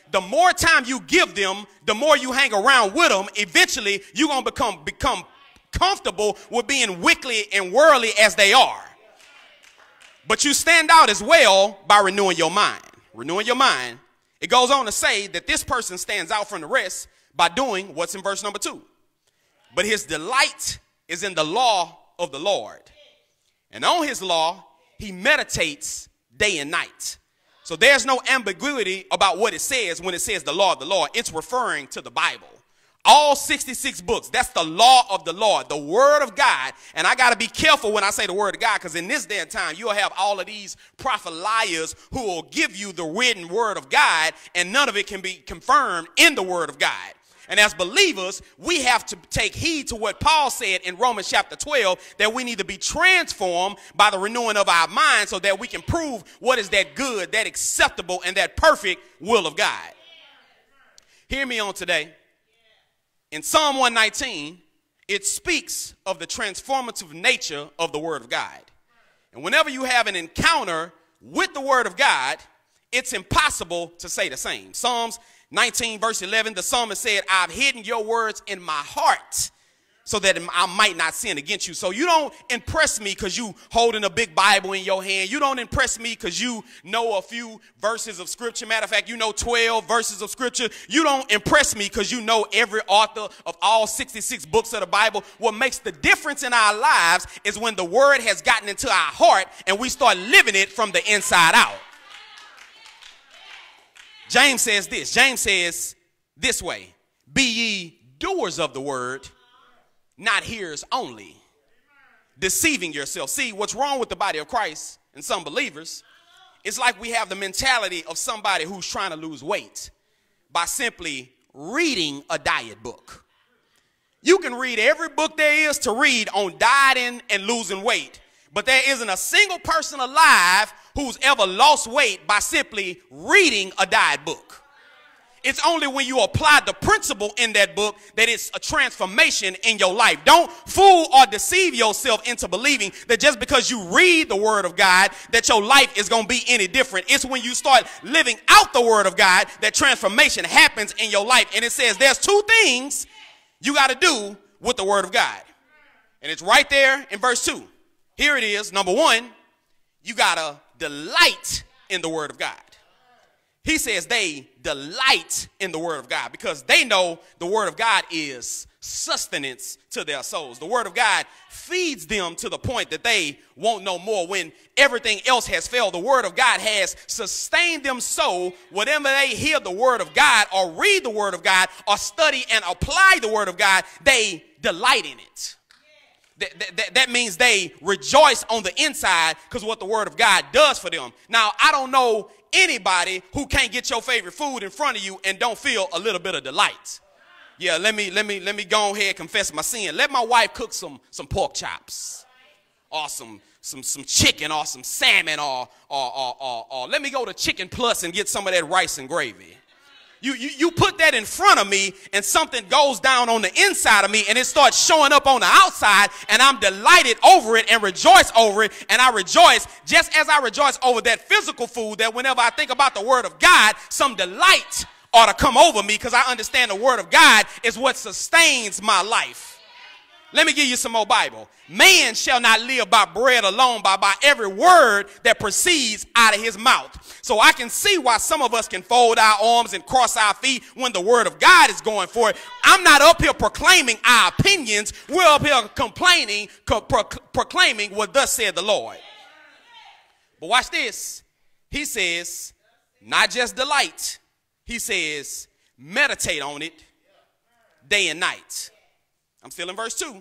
the more time you give them, the more you hang around with them, eventually you're going to become, become comfortable with being wicked and worldly as they are. But you stand out as well by renewing your mind. Renewing your mind. It goes on to say that this person stands out from the rest by doing what's in verse number two. But his delight is in the law of the Lord. And on his law, he meditates day and night. So there's no ambiguity about what it says when it says the law of the Lord. It's referring to the Bible. All sixty-six books, that's the law of the Lord, the word of God. And I got to be careful when I say the word of God, because in this day and time, you'll have all of these prophet liars who will give you the written word of God, and none of it can be confirmed in the word of God. And as believers, we have to take heed to what Paul said in Romans chapter twelve, that we need to be transformed by the renewing of our mind so that we can prove what is that good, that acceptable, and that perfect will of God. Hear me on today. In Psalm one nineteen, it speaks of the transformative nature of the word of God. And whenever you have an encounter with the word of God, it's impossible to say the same. Psalms nineteen verse eleven, the psalmist said, I've hidden your words in my heart so that I might not sin against you. So you don't impress me because you holding a big Bible in your hand. You don't impress me because you know a few verses of scripture. Matter of fact, you know twelve verses of scripture. You don't impress me because you know every author of all sixty-six books of the Bible. What makes the difference in our lives is when the word has gotten into our heart and we start living it from the inside out. James says this. James says this way, be ye doers of the word, not hearers only, deceiving yourself. See, what's wrong with the body of Christ and some believers, it's like we have the mentality of somebody who's trying to lose weight by simply reading a diet book. You can read every book there is to read on dieting and losing weight, but there isn't a single person alive who's ever lost weight by simply reading a diet book. It's only when you apply the principle in that book that it's a transformation in your life. Don't fool or deceive yourself into believing that just because you read the word of God that your life is going to be any different. It's when you start living out the word of God that transformation happens in your life. And it says there's two things you got to do with the word of God. And it's right there in verse two. Here it is. Number one, you got to delight in the word of God. He says they delight in the word of God because they know the word of God is sustenance to their souls. The word of God feeds them to the point that they won't know more when everything else has failed. The word of God has sustained them so whenever they hear the word of God or read the word of God or study and apply the word of God, they delight in it. That, that, that means they rejoice on the inside because what the word of God does for them. Now, I don't know anybody who can't get your favorite food in front of you and don't feel a little bit of delight. Yeah, let me let me let me go ahead and confess my sin. Let my wife cook some some pork chops, or some some some chicken, or some salmon, or or or or, or let me go to Chicken Plus and get some of that rice and gravy. You, you you put that in front of me and something goes down on the inside of me and it starts showing up on the outside and I'm delighted over it and rejoice over it. And I rejoice just as I rejoice over that physical food, that whenever I think about the word of God, some delight ought to come over me because I understand the word of God is what sustains my life. Let me give you some more Bible. Man shall not live by bread alone, but by every word that proceeds out of his mouth. So I can see why some of us can fold our arms and cross our feet when the word of God is going for it. I'm not up here proclaiming our opinions. We're up here complaining, pro- pro- proclaiming what thus said the Lord. But watch this. He says, not just delight. He says, meditate on it day and night. I'm still in verse two.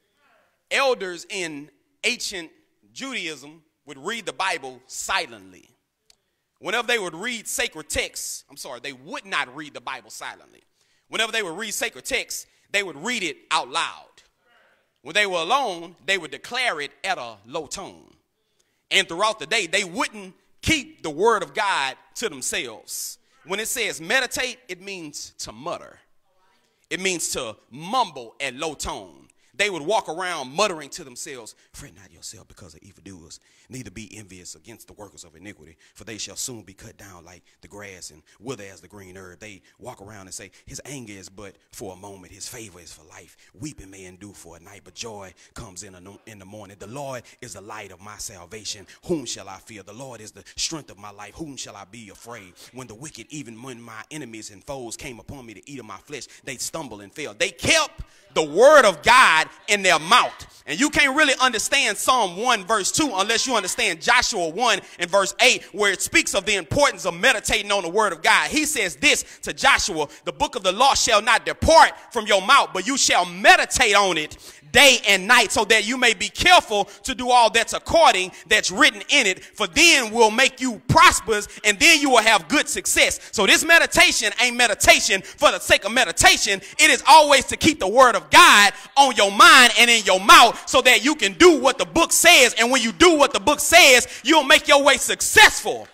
Elders in ancient Judaism would read the Bible silently. Whenever they would read sacred texts, I'm sorry, they would not read the Bible silently. Whenever they would read sacred texts, they would read it out loud. When they were alone, they would declare it at a low tone. And throughout the day, they wouldn't keep the word of God to themselves. When it says meditate, it means to mutter. It means to mumble at low tone. They would walk around muttering to themselves, fret not yourself because of evildoers, neither be envious against the workers of iniquity, for they shall soon be cut down like the grass and wither as the green herb. They walk around and say, his anger is but for a moment, his favor is for life. Weeping may endure for a night, but joy comes in, a, in the morning. The Lord is the light of my salvation. Whom shall I fear? The Lord is the strength of my life. Whom shall I be afraid? When the wicked, even when my enemies and foes came upon me to eat of my flesh, they stumbled and fell. They kept the word of God in their mouth. And you can't really understand Psalm one verse two unless you understand Joshua one and verse eight, where it speaks of the importance of meditating on the word of God. He says this to Joshua, the book of the law shall not depart from your mouth, but you shall meditate on it day and night, so that you may be careful to do all that's according that's written in it, for then will make you prosperous, and then you will have good success. So this meditation ain't meditation for the sake of meditation. It is always to keep the word of God on your mind and in your mouth, so that you can do what the book says. And when you do what the book says, you'll make your way successful.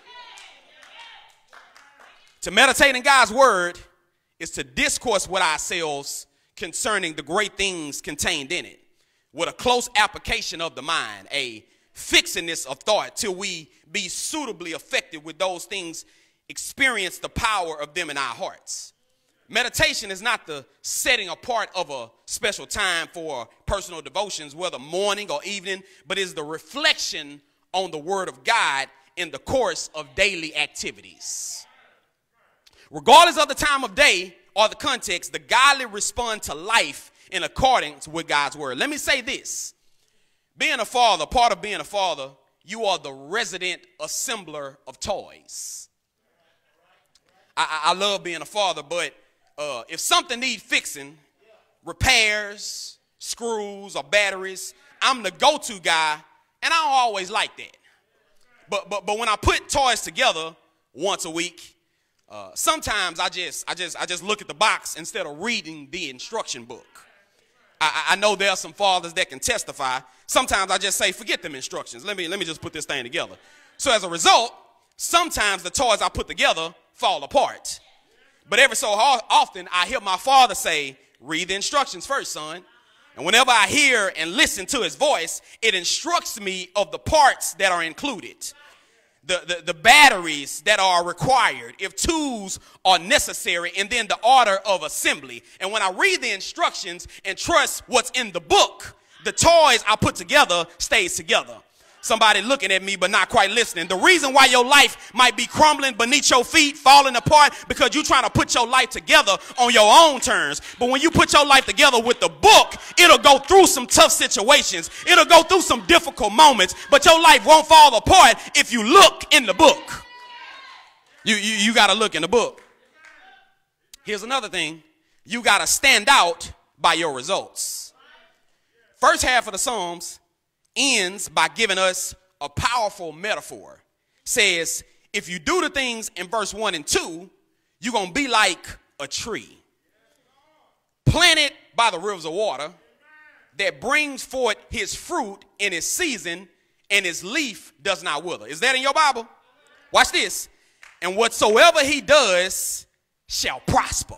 To meditate in God's word is to discourse with ourselves concerning the great things contained in it, with a close application of the mind, a fixedness of thought, till we be suitably affected with those things, experience the power of them in our hearts. Meditation is not the setting apart of a special time for personal devotions, whether morning or evening, but is the reflection on the word of God in the course of daily activities. Regardless of the time of day or the context, the godly respond to life in accordance with God's word. Let me say this. Being a father, part of being a father, you are the resident assembler of toys. I, I love being a father, but uh, if something needs fixing, repairs, screws, or batteries, I'm the go-to guy, and I don't always like that. But, but, but when I put toys together once a week, Uh, sometimes I just, I just, I just look at the box instead of reading the instruction book. I, I know there are some fathers that can testify. Sometimes I just say, forget them instructions. Let me, let me just put this thing together. So as a result, sometimes the toys I put together fall apart. But every so often I hear my father say, read the instructions first, son. And whenever I hear and listen to his voice, it instructs me of the parts that are included. The, the, the batteries that are required, if tools are necessary, and then the order of assembly. And when I read the instructions and trust what's in the book, the toys I put together stays together. Somebody looking at me but not quite listening. The reason why your life might be crumbling beneath your feet, falling apart, because you're trying to put your life together on your own terms. But when you put your life together with the book, it'll go through some tough situations. It'll go through some difficult moments, but your life won't fall apart if you look in the book. You, you, you got to look in the book. Here's another thing. You got to stand out by your results. First half of the Psalms ends by giving us a powerful metaphor. Says, if you do the things in verse one and two, you're going to be like a tree planted by the rivers of water that brings forth his fruit in its season, and his leaf does not wither. Is that in your Bible? Watch this. And whatsoever he does shall prosper.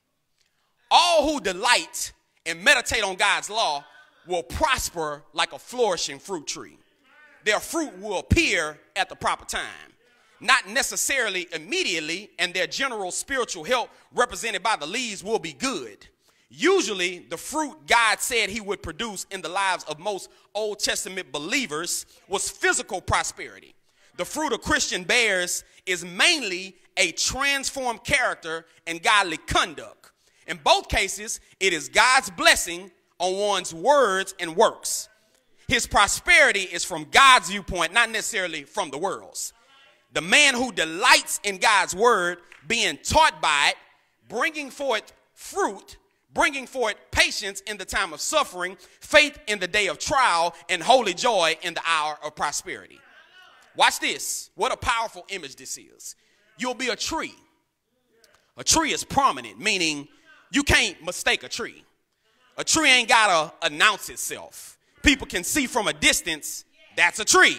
All who delight and meditate on God's law will prosper like a flourishing fruit tree. Their fruit will appear at the proper time, not necessarily immediately, and their general spiritual health, represented by the leaves, will be good. Usually, the fruit God said he would produce in the lives of most Old Testament believers was physical prosperity. The fruit a Christian bears is mainly a transformed character and godly conduct. In both cases, it is God's blessing on one's words and works. His prosperity is from God's viewpoint, not necessarily from the world's. The man who delights in God's word, being taught by it, bringing forth fruit, bringing forth patience in the time of suffering, faith in the day of trial, and holy joy in the hour of prosperity. Watch this. What a powerful image this is. You'll be a tree. A tree is prominent, meaning you can't mistake a tree. A tree ain't got to announce itself. People can see from a distance, that's a tree.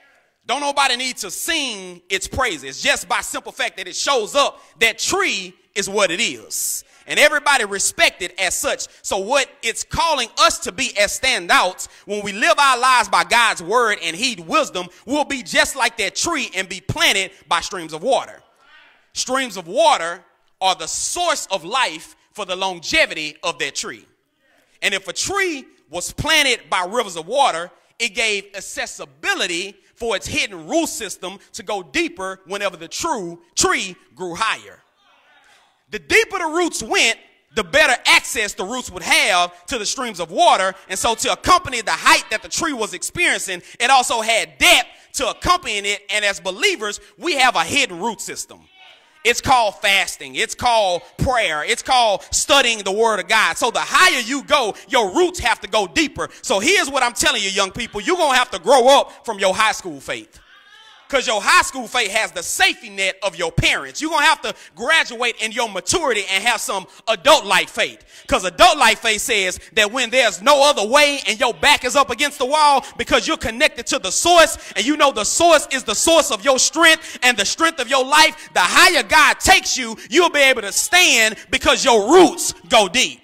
Don't nobody need to sing its praises. Just by simple fact that it shows up, that tree is what it is. And everybody respect it as such. So what it's calling us to be as standouts, when we live our lives by God's word and heed wisdom, we'll be just like that tree and be planted by streams of water. Streams of water are the source of life for the longevity of that tree. And if a tree was planted by rivers of water, it gave accessibility for its hidden root system to go deeper whenever the true tree grew higher. The deeper the roots went, the better access the roots would have to the streams of water. And so to accompany the height that the tree was experiencing, it also had depth to accompany it. And as believers, we have a hidden root system. It's called fasting. It's called prayer. It's called studying the word of God. So the higher you go, your roots have to go deeper. So here's what I'm telling you, young people. You're going to have to grow up from your high school faith. Because your high school faith has the safety net of your parents. You're going to have to graduate in your maturity and have some adult-like faith. Because adult-like faith says that when there's no other way and your back is up against the wall because you're connected to the source and you know the source is the source of your strength and the strength of your life, the higher God takes you, you'll be able to stand because your roots go deep.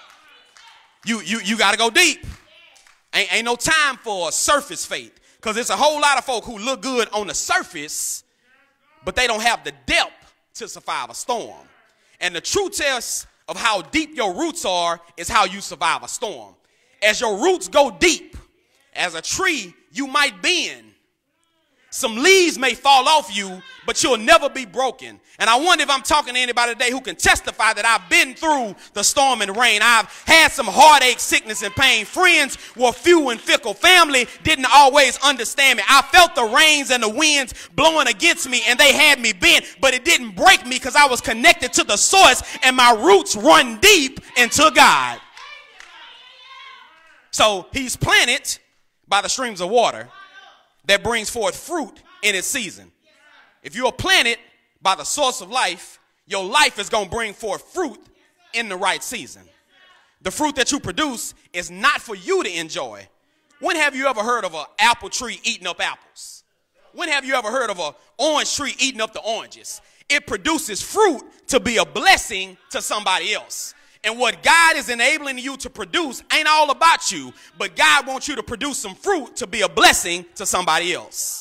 You, you, you got to go deep. Ain't, ain't no time for a surface faith. Because there's a whole lot of folk who look good on the surface, but they don't have the depth to survive a storm. And the true test of how deep your roots are is how you survive a storm. As your roots go deep, as a tree, you might bend. Some leaves may fall off you, but you'll never be broken. And I wonder if I'm talking to anybody today who can testify that I've been through the storm and rain. I've had some heartache, sickness, and pain. Friends were few and fickle. Family didn't always understand me. I felt the rains and the winds blowing against me, and they had me bent, but it didn't break me because I was connected to the source, and my roots run deep into God. So he's planted by the streams of water that brings forth fruit in its season. If you are planted by the source of life, your life is going to bring forth fruit in the right season. The fruit that you produce is not for you to enjoy. When have you ever heard of an apple tree eating up apples? When have you ever heard of an orange tree eating up the oranges? It produces fruit to be a blessing to somebody else. And what God is enabling you to produce ain't all about you, but God wants you to produce some fruit to be a blessing to somebody else.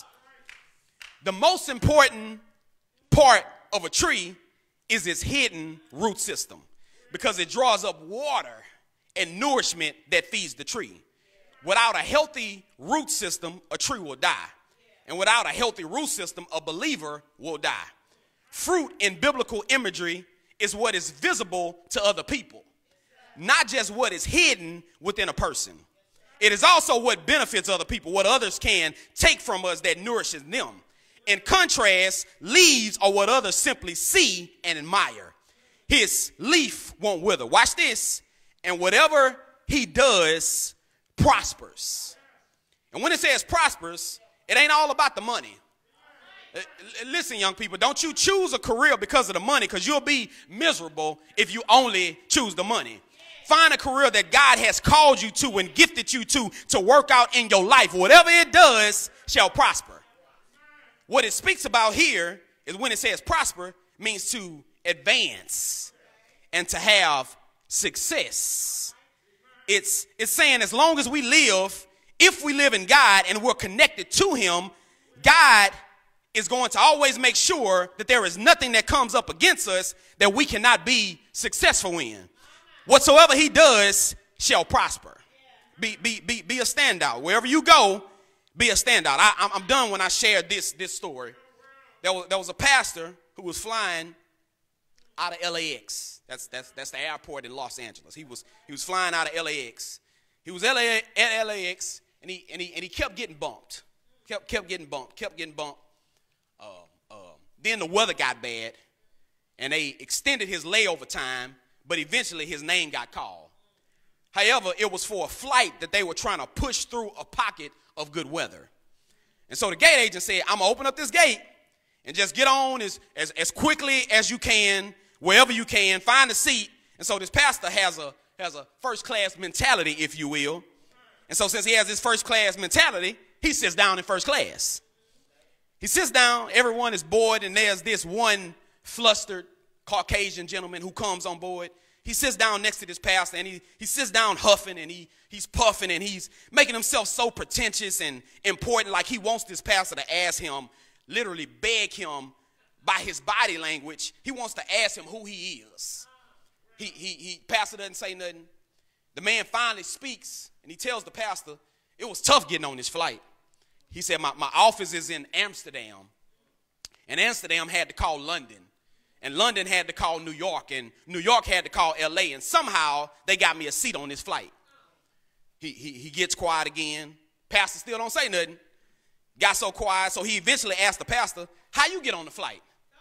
The most important part of a tree is its hidden root system, because it draws up water and nourishment that feeds the tree. Without a healthy root system, a tree will die. And without a healthy root system, a believer will die. Fruit in biblical imagery is what is visible to other people, not just what is hidden within a person. It is also what benefits other people, what others can take from us that nourishes them. In contrast, leaves are what others simply see and admire. His leaf won't wither. Watch this. And whatever he does prospers. And when it says prospers, it ain't all about the money. Listen, young people, don't you choose a career because of the money, because you'll be miserable if you only choose the money. Find a career that God has called you to and gifted you to to work out in your life. Whatever it does shall prosper. What it speaks about here is when it says prosper, means to advance and to have success. It's, it's saying as long as we live, if we live in God and we're connected to him, God is going to always make sure that there is nothing that comes up against us that we cannot be successful in. Whatsoever he does shall prosper. Be, be, be, be a standout. Wherever you go, be a standout. I, I'm done when I shared this, this story. There was, there was a pastor who was flying out of L A X. That's, that's, that's the airport in Los Angeles. He was, he was flying out of L A X. He was at L A X, and he, and, he, and he kept getting bumped. Kept, kept getting bumped, kept getting bumped. Uh, uh, then the weather got bad, and they extended his layover time, but eventually his name got called. However, it was for a flight that they were trying to push through a pocket of good weather. And so the gate agent said, I'm going to open up this gate and just get on as, as, as quickly as you can, wherever you can, find a seat. And so this pastor has a, has a first-class mentality, if you will. And so since he has this first-class mentality, he sits down in first class. He sits down, everyone is bored, and there's this one flustered Caucasian gentleman who comes on board. He sits down next to this pastor, and he, he sits down huffing, and he, he's puffing, and he's making himself so pretentious and important, like he wants this pastor to ask him, literally beg him by his body language. He wants to ask him who he is. He, he, he, pastor doesn't say nothing. The man finally speaks, and he tells the pastor, it was tough getting on this flight. He said, my, my office is in Amsterdam, and Amsterdam had to call London. And London had to call New York, and New York had to call L A, and somehow they got me a seat on this flight. He, he, he gets quiet again. Pastor still don't say nothing. Got so quiet, so he eventually asked the pastor, how you get on the flight?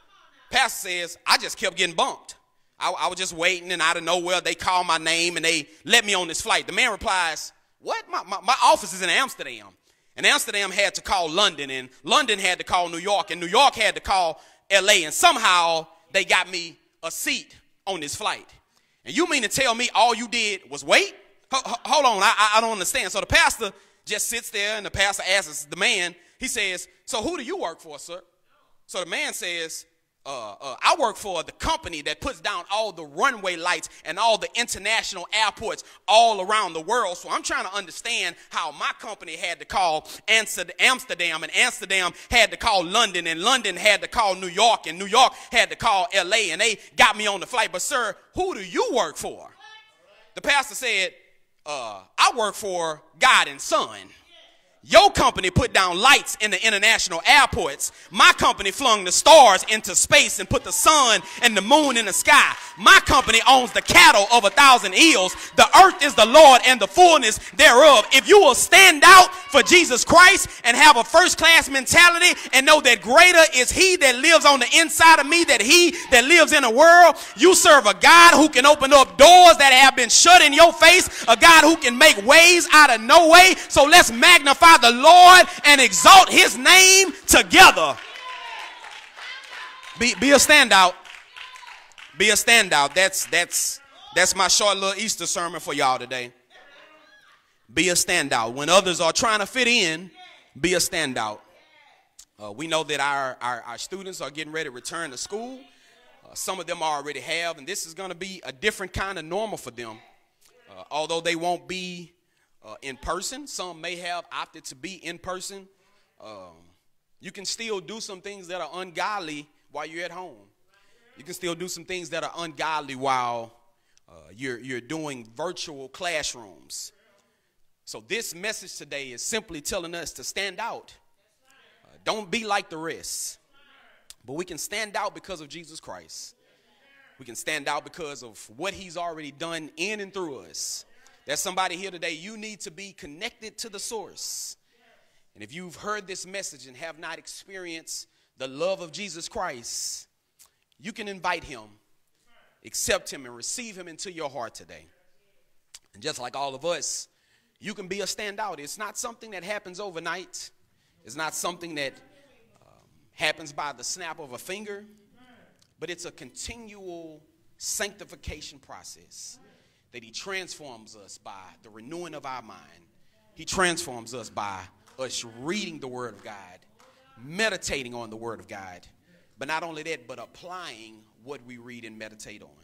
Pastor says, I just kept getting bumped. I, I was just waiting, and out of nowhere, they called my name, and they let me on this flight. The man replies, what? My, my, my office is in Amsterdam. And Amsterdam had to call London, and London had to call New York, and New York had to call L A, and somehow they got me a seat on this flight. And you mean to tell me all you did was wait? H- hold on, I, I don't understand. So the pastor just sits there, and the pastor asks the man, he says, so who do you work for, sir? So the man says, uh, uh, I work for the company that puts down all the runway lights and all the international airports all around the world. So I'm trying to understand how my company had to call Amsterdam, and Amsterdam had to call London, and London had to call New York, and New York had to call L A, and they got me on the flight. But sir, who do you work for? The pastor said, uh, I work for God and Son. Your company put down lights in the international airports. My company flung the stars into space and put the sun and the moon in the sky. My company owns the cattle of a thousand hills. The earth is the Lord and the fullness thereof. If you will stand out for Jesus Christ and have a first-class mentality and know that greater is he that lives on the inside of me than he that lives in the world, you serve a God who can open up doors that have been shut in your face, a God who can make ways out of no way. So let's magnify the Lord and exalt his name together. Be, be a standout. Be a standout. That's, that's, that's my short little Easter sermon for y'all today. Be a standout. When others are trying to fit in, be a standout. Uh, we know that our, our, our students are getting ready to return to school. Uh, some of them already have, and this is going to be a different kind of normal for them. Uh, although they won't be Uh, in person. Some may have opted to be in person. Um, you can still do some things that are ungodly while you're at home. You can still do some things that are ungodly while uh, you're, you're doing virtual classrooms. So this message today is simply telling us to stand out. Uh, don't be like the rest. But we can stand out because of Jesus Christ. We can stand out because of what he's already done in and through us. There's somebody here today, you need to be connected to the source. And if you've heard this message and have not experienced the love of Jesus Christ, you can invite him, accept him, and receive him into your heart today. And just like all of us, you can be a standout. It's not something that happens overnight. It's not something that um, happens by the snap of a finger, but it's a continual sanctification process. That he transforms us by the renewing of our mind. He transforms us by us reading the word of God, meditating on the word of God. But not only that, but applying what we read and meditate on.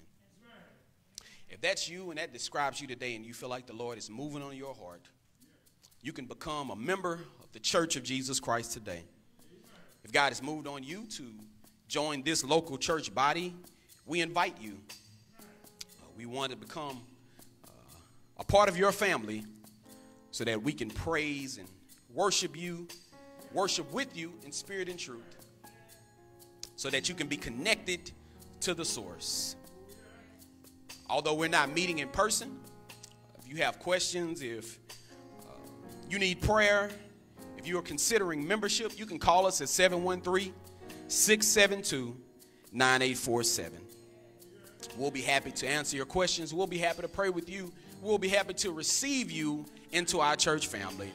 If that's you and that describes you today and you feel like the Lord is moving on your heart, you can become a member of the Church of Jesus Christ today. If God has moved on you to join this local church body, we invite you. Uh, we want to become a part of your family so that we can praise and worship you, worship with you in spirit and truth, so that you can be connected to the source. Although we're not meeting in person, if you have questions, if uh, you need prayer, if you are considering membership, you can call us at seven one three, six seven two, nine eight four seven. We'll be happy to answer your questions. We'll be happy to pray with you. We'll be happy to receive you into our church family.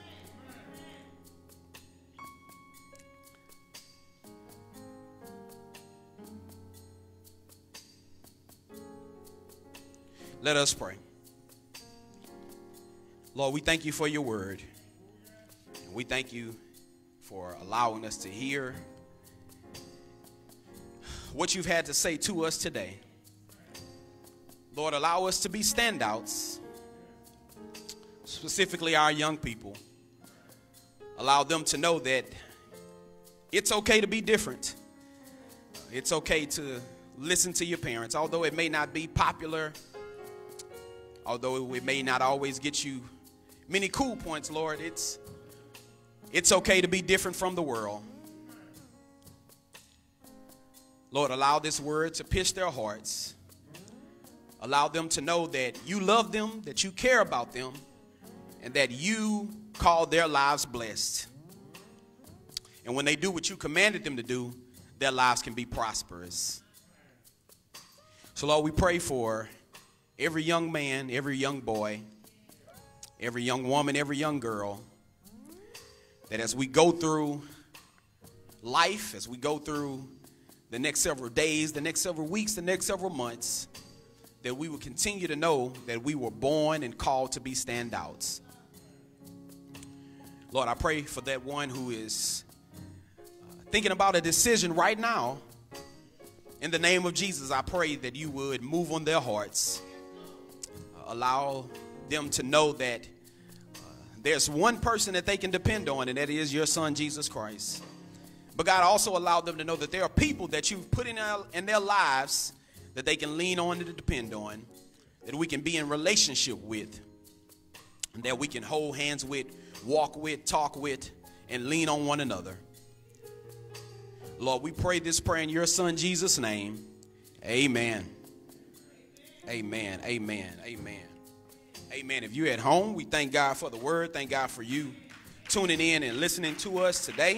Let us pray. Lord, we thank you for your word. We thank you for allowing us to hear what you've had to say to us today. Lord, allow us to be standouts, specifically our young people. Allow them to know that it's okay to be different. It's okay to listen to your parents, although it may not be popular, although it may not always get you many cool points, Lord. It's, it's okay to be different from the world. Lord, allow this word to pierce their hearts. Allow them to know that you love them, that you care about them, and that you call their lives blessed. And when they do what you commanded them to do, their lives can be prosperous. So, Lord, we pray for every young man, every young boy, every young woman, every young girl, that as we go through life, as we go through the next several days, the next several weeks, the next several months, that we will continue to know that we were born and called to be standouts. Lord, I pray for that one who is thinking about a decision right now. In the name of Jesus, I pray that you would move on their hearts. Uh, allow them to know that uh, there's one person that they can depend on, and that is your son, Jesus Christ. But God, also allow them to know that there are people that you've put in, our, in their lives that they can lean on and depend on, that we can be in relationship with, and that we can hold hands with, walk with, talk with, and lean on one another. Lord, we pray this prayer in your son Jesus' name. Amen. Amen. Amen. Amen. Amen. If you're at home, we thank God for the word. Thank God for you tuning in and listening to us today.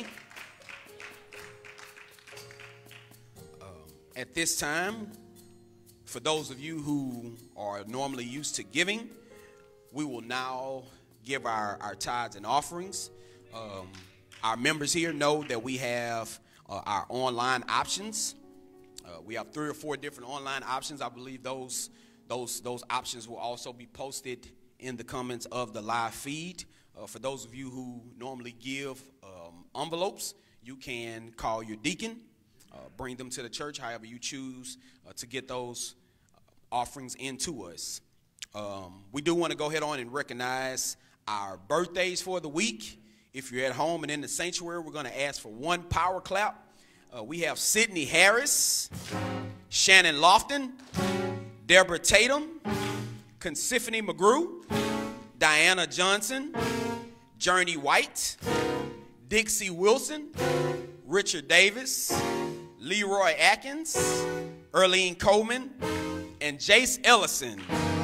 Um, at this time, for those of you who are normally used to giving, we will now give our, our tithes and offerings. Um, our members here know that we have uh, our online options. Uh, we have three or four different online options. I believe those, those, those options will also be posted in the comments of the live feed. Uh, for those of you who normally give um, envelopes, you can call your deacon, uh, bring them to the church, however you choose uh, to get those offerings into us. Um, we do want to go ahead on and recognize our birthdays for the week. If you're at home and in the sanctuary, we're going to ask for one power clap. Uh, we have Sydney Harris, Shannon Lofton, Deborah Tatum, Consiphony McGrew, Diana Johnson, Journey White, Dixie Wilson, Richard Davis, Leroy Atkins, Earlene Coleman, and Jace Ellison.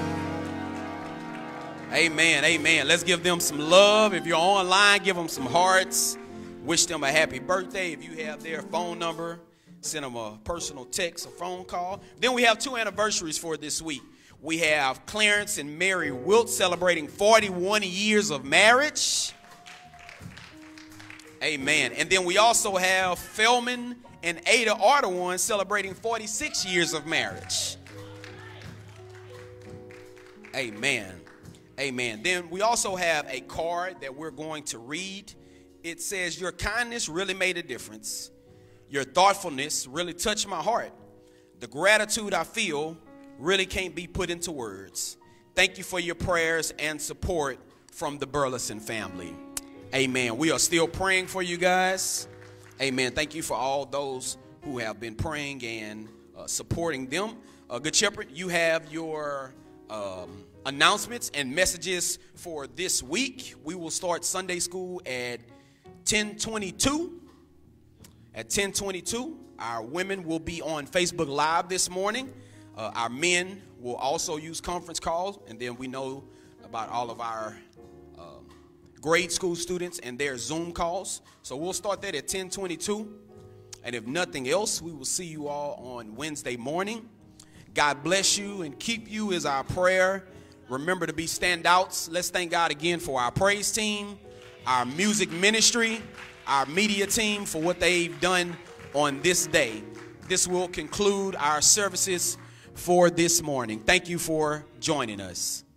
Amen, amen. Let's give them some love. If you're online, give them some hearts. Wish them a happy birthday. If you have their phone number, send them a personal text or phone call. Then we have two anniversaries for this week. We have Clarence and Mary Wilt celebrating forty-one years of marriage. Amen. And then we also have Feldman and Ada Ardawan celebrating forty-six years of marriage. Amen. Amen. Then we also have a card that we're going to read. It says, your kindness really made a difference. Your thoughtfulness really touched my heart. The gratitude I feel really can't be put into words. Thank you for your prayers and support from the Burleson family. Amen. We are still praying for you guys. Amen. Thank you for all those who have been praying and uh, supporting them. Uh, Good Shepherd, you have your um, announcements and messages for this week. We will start Sunday school at ten twenty-two. At ten twenty-two, our women will be on Facebook Live this morning. Uh, our men will also use conference calls, and then we know about all of our um, grade school students and their Zoom calls. So we'll start that at ten twenty-two. And if nothing else, we will see you all on Wednesday morning. God bless you and keep you is our prayer. Remember to be standouts. Let's thank God again for our praise team, our music ministry, our media team for what they've done on this day. This will conclude our services for this morning. Thank you for joining us.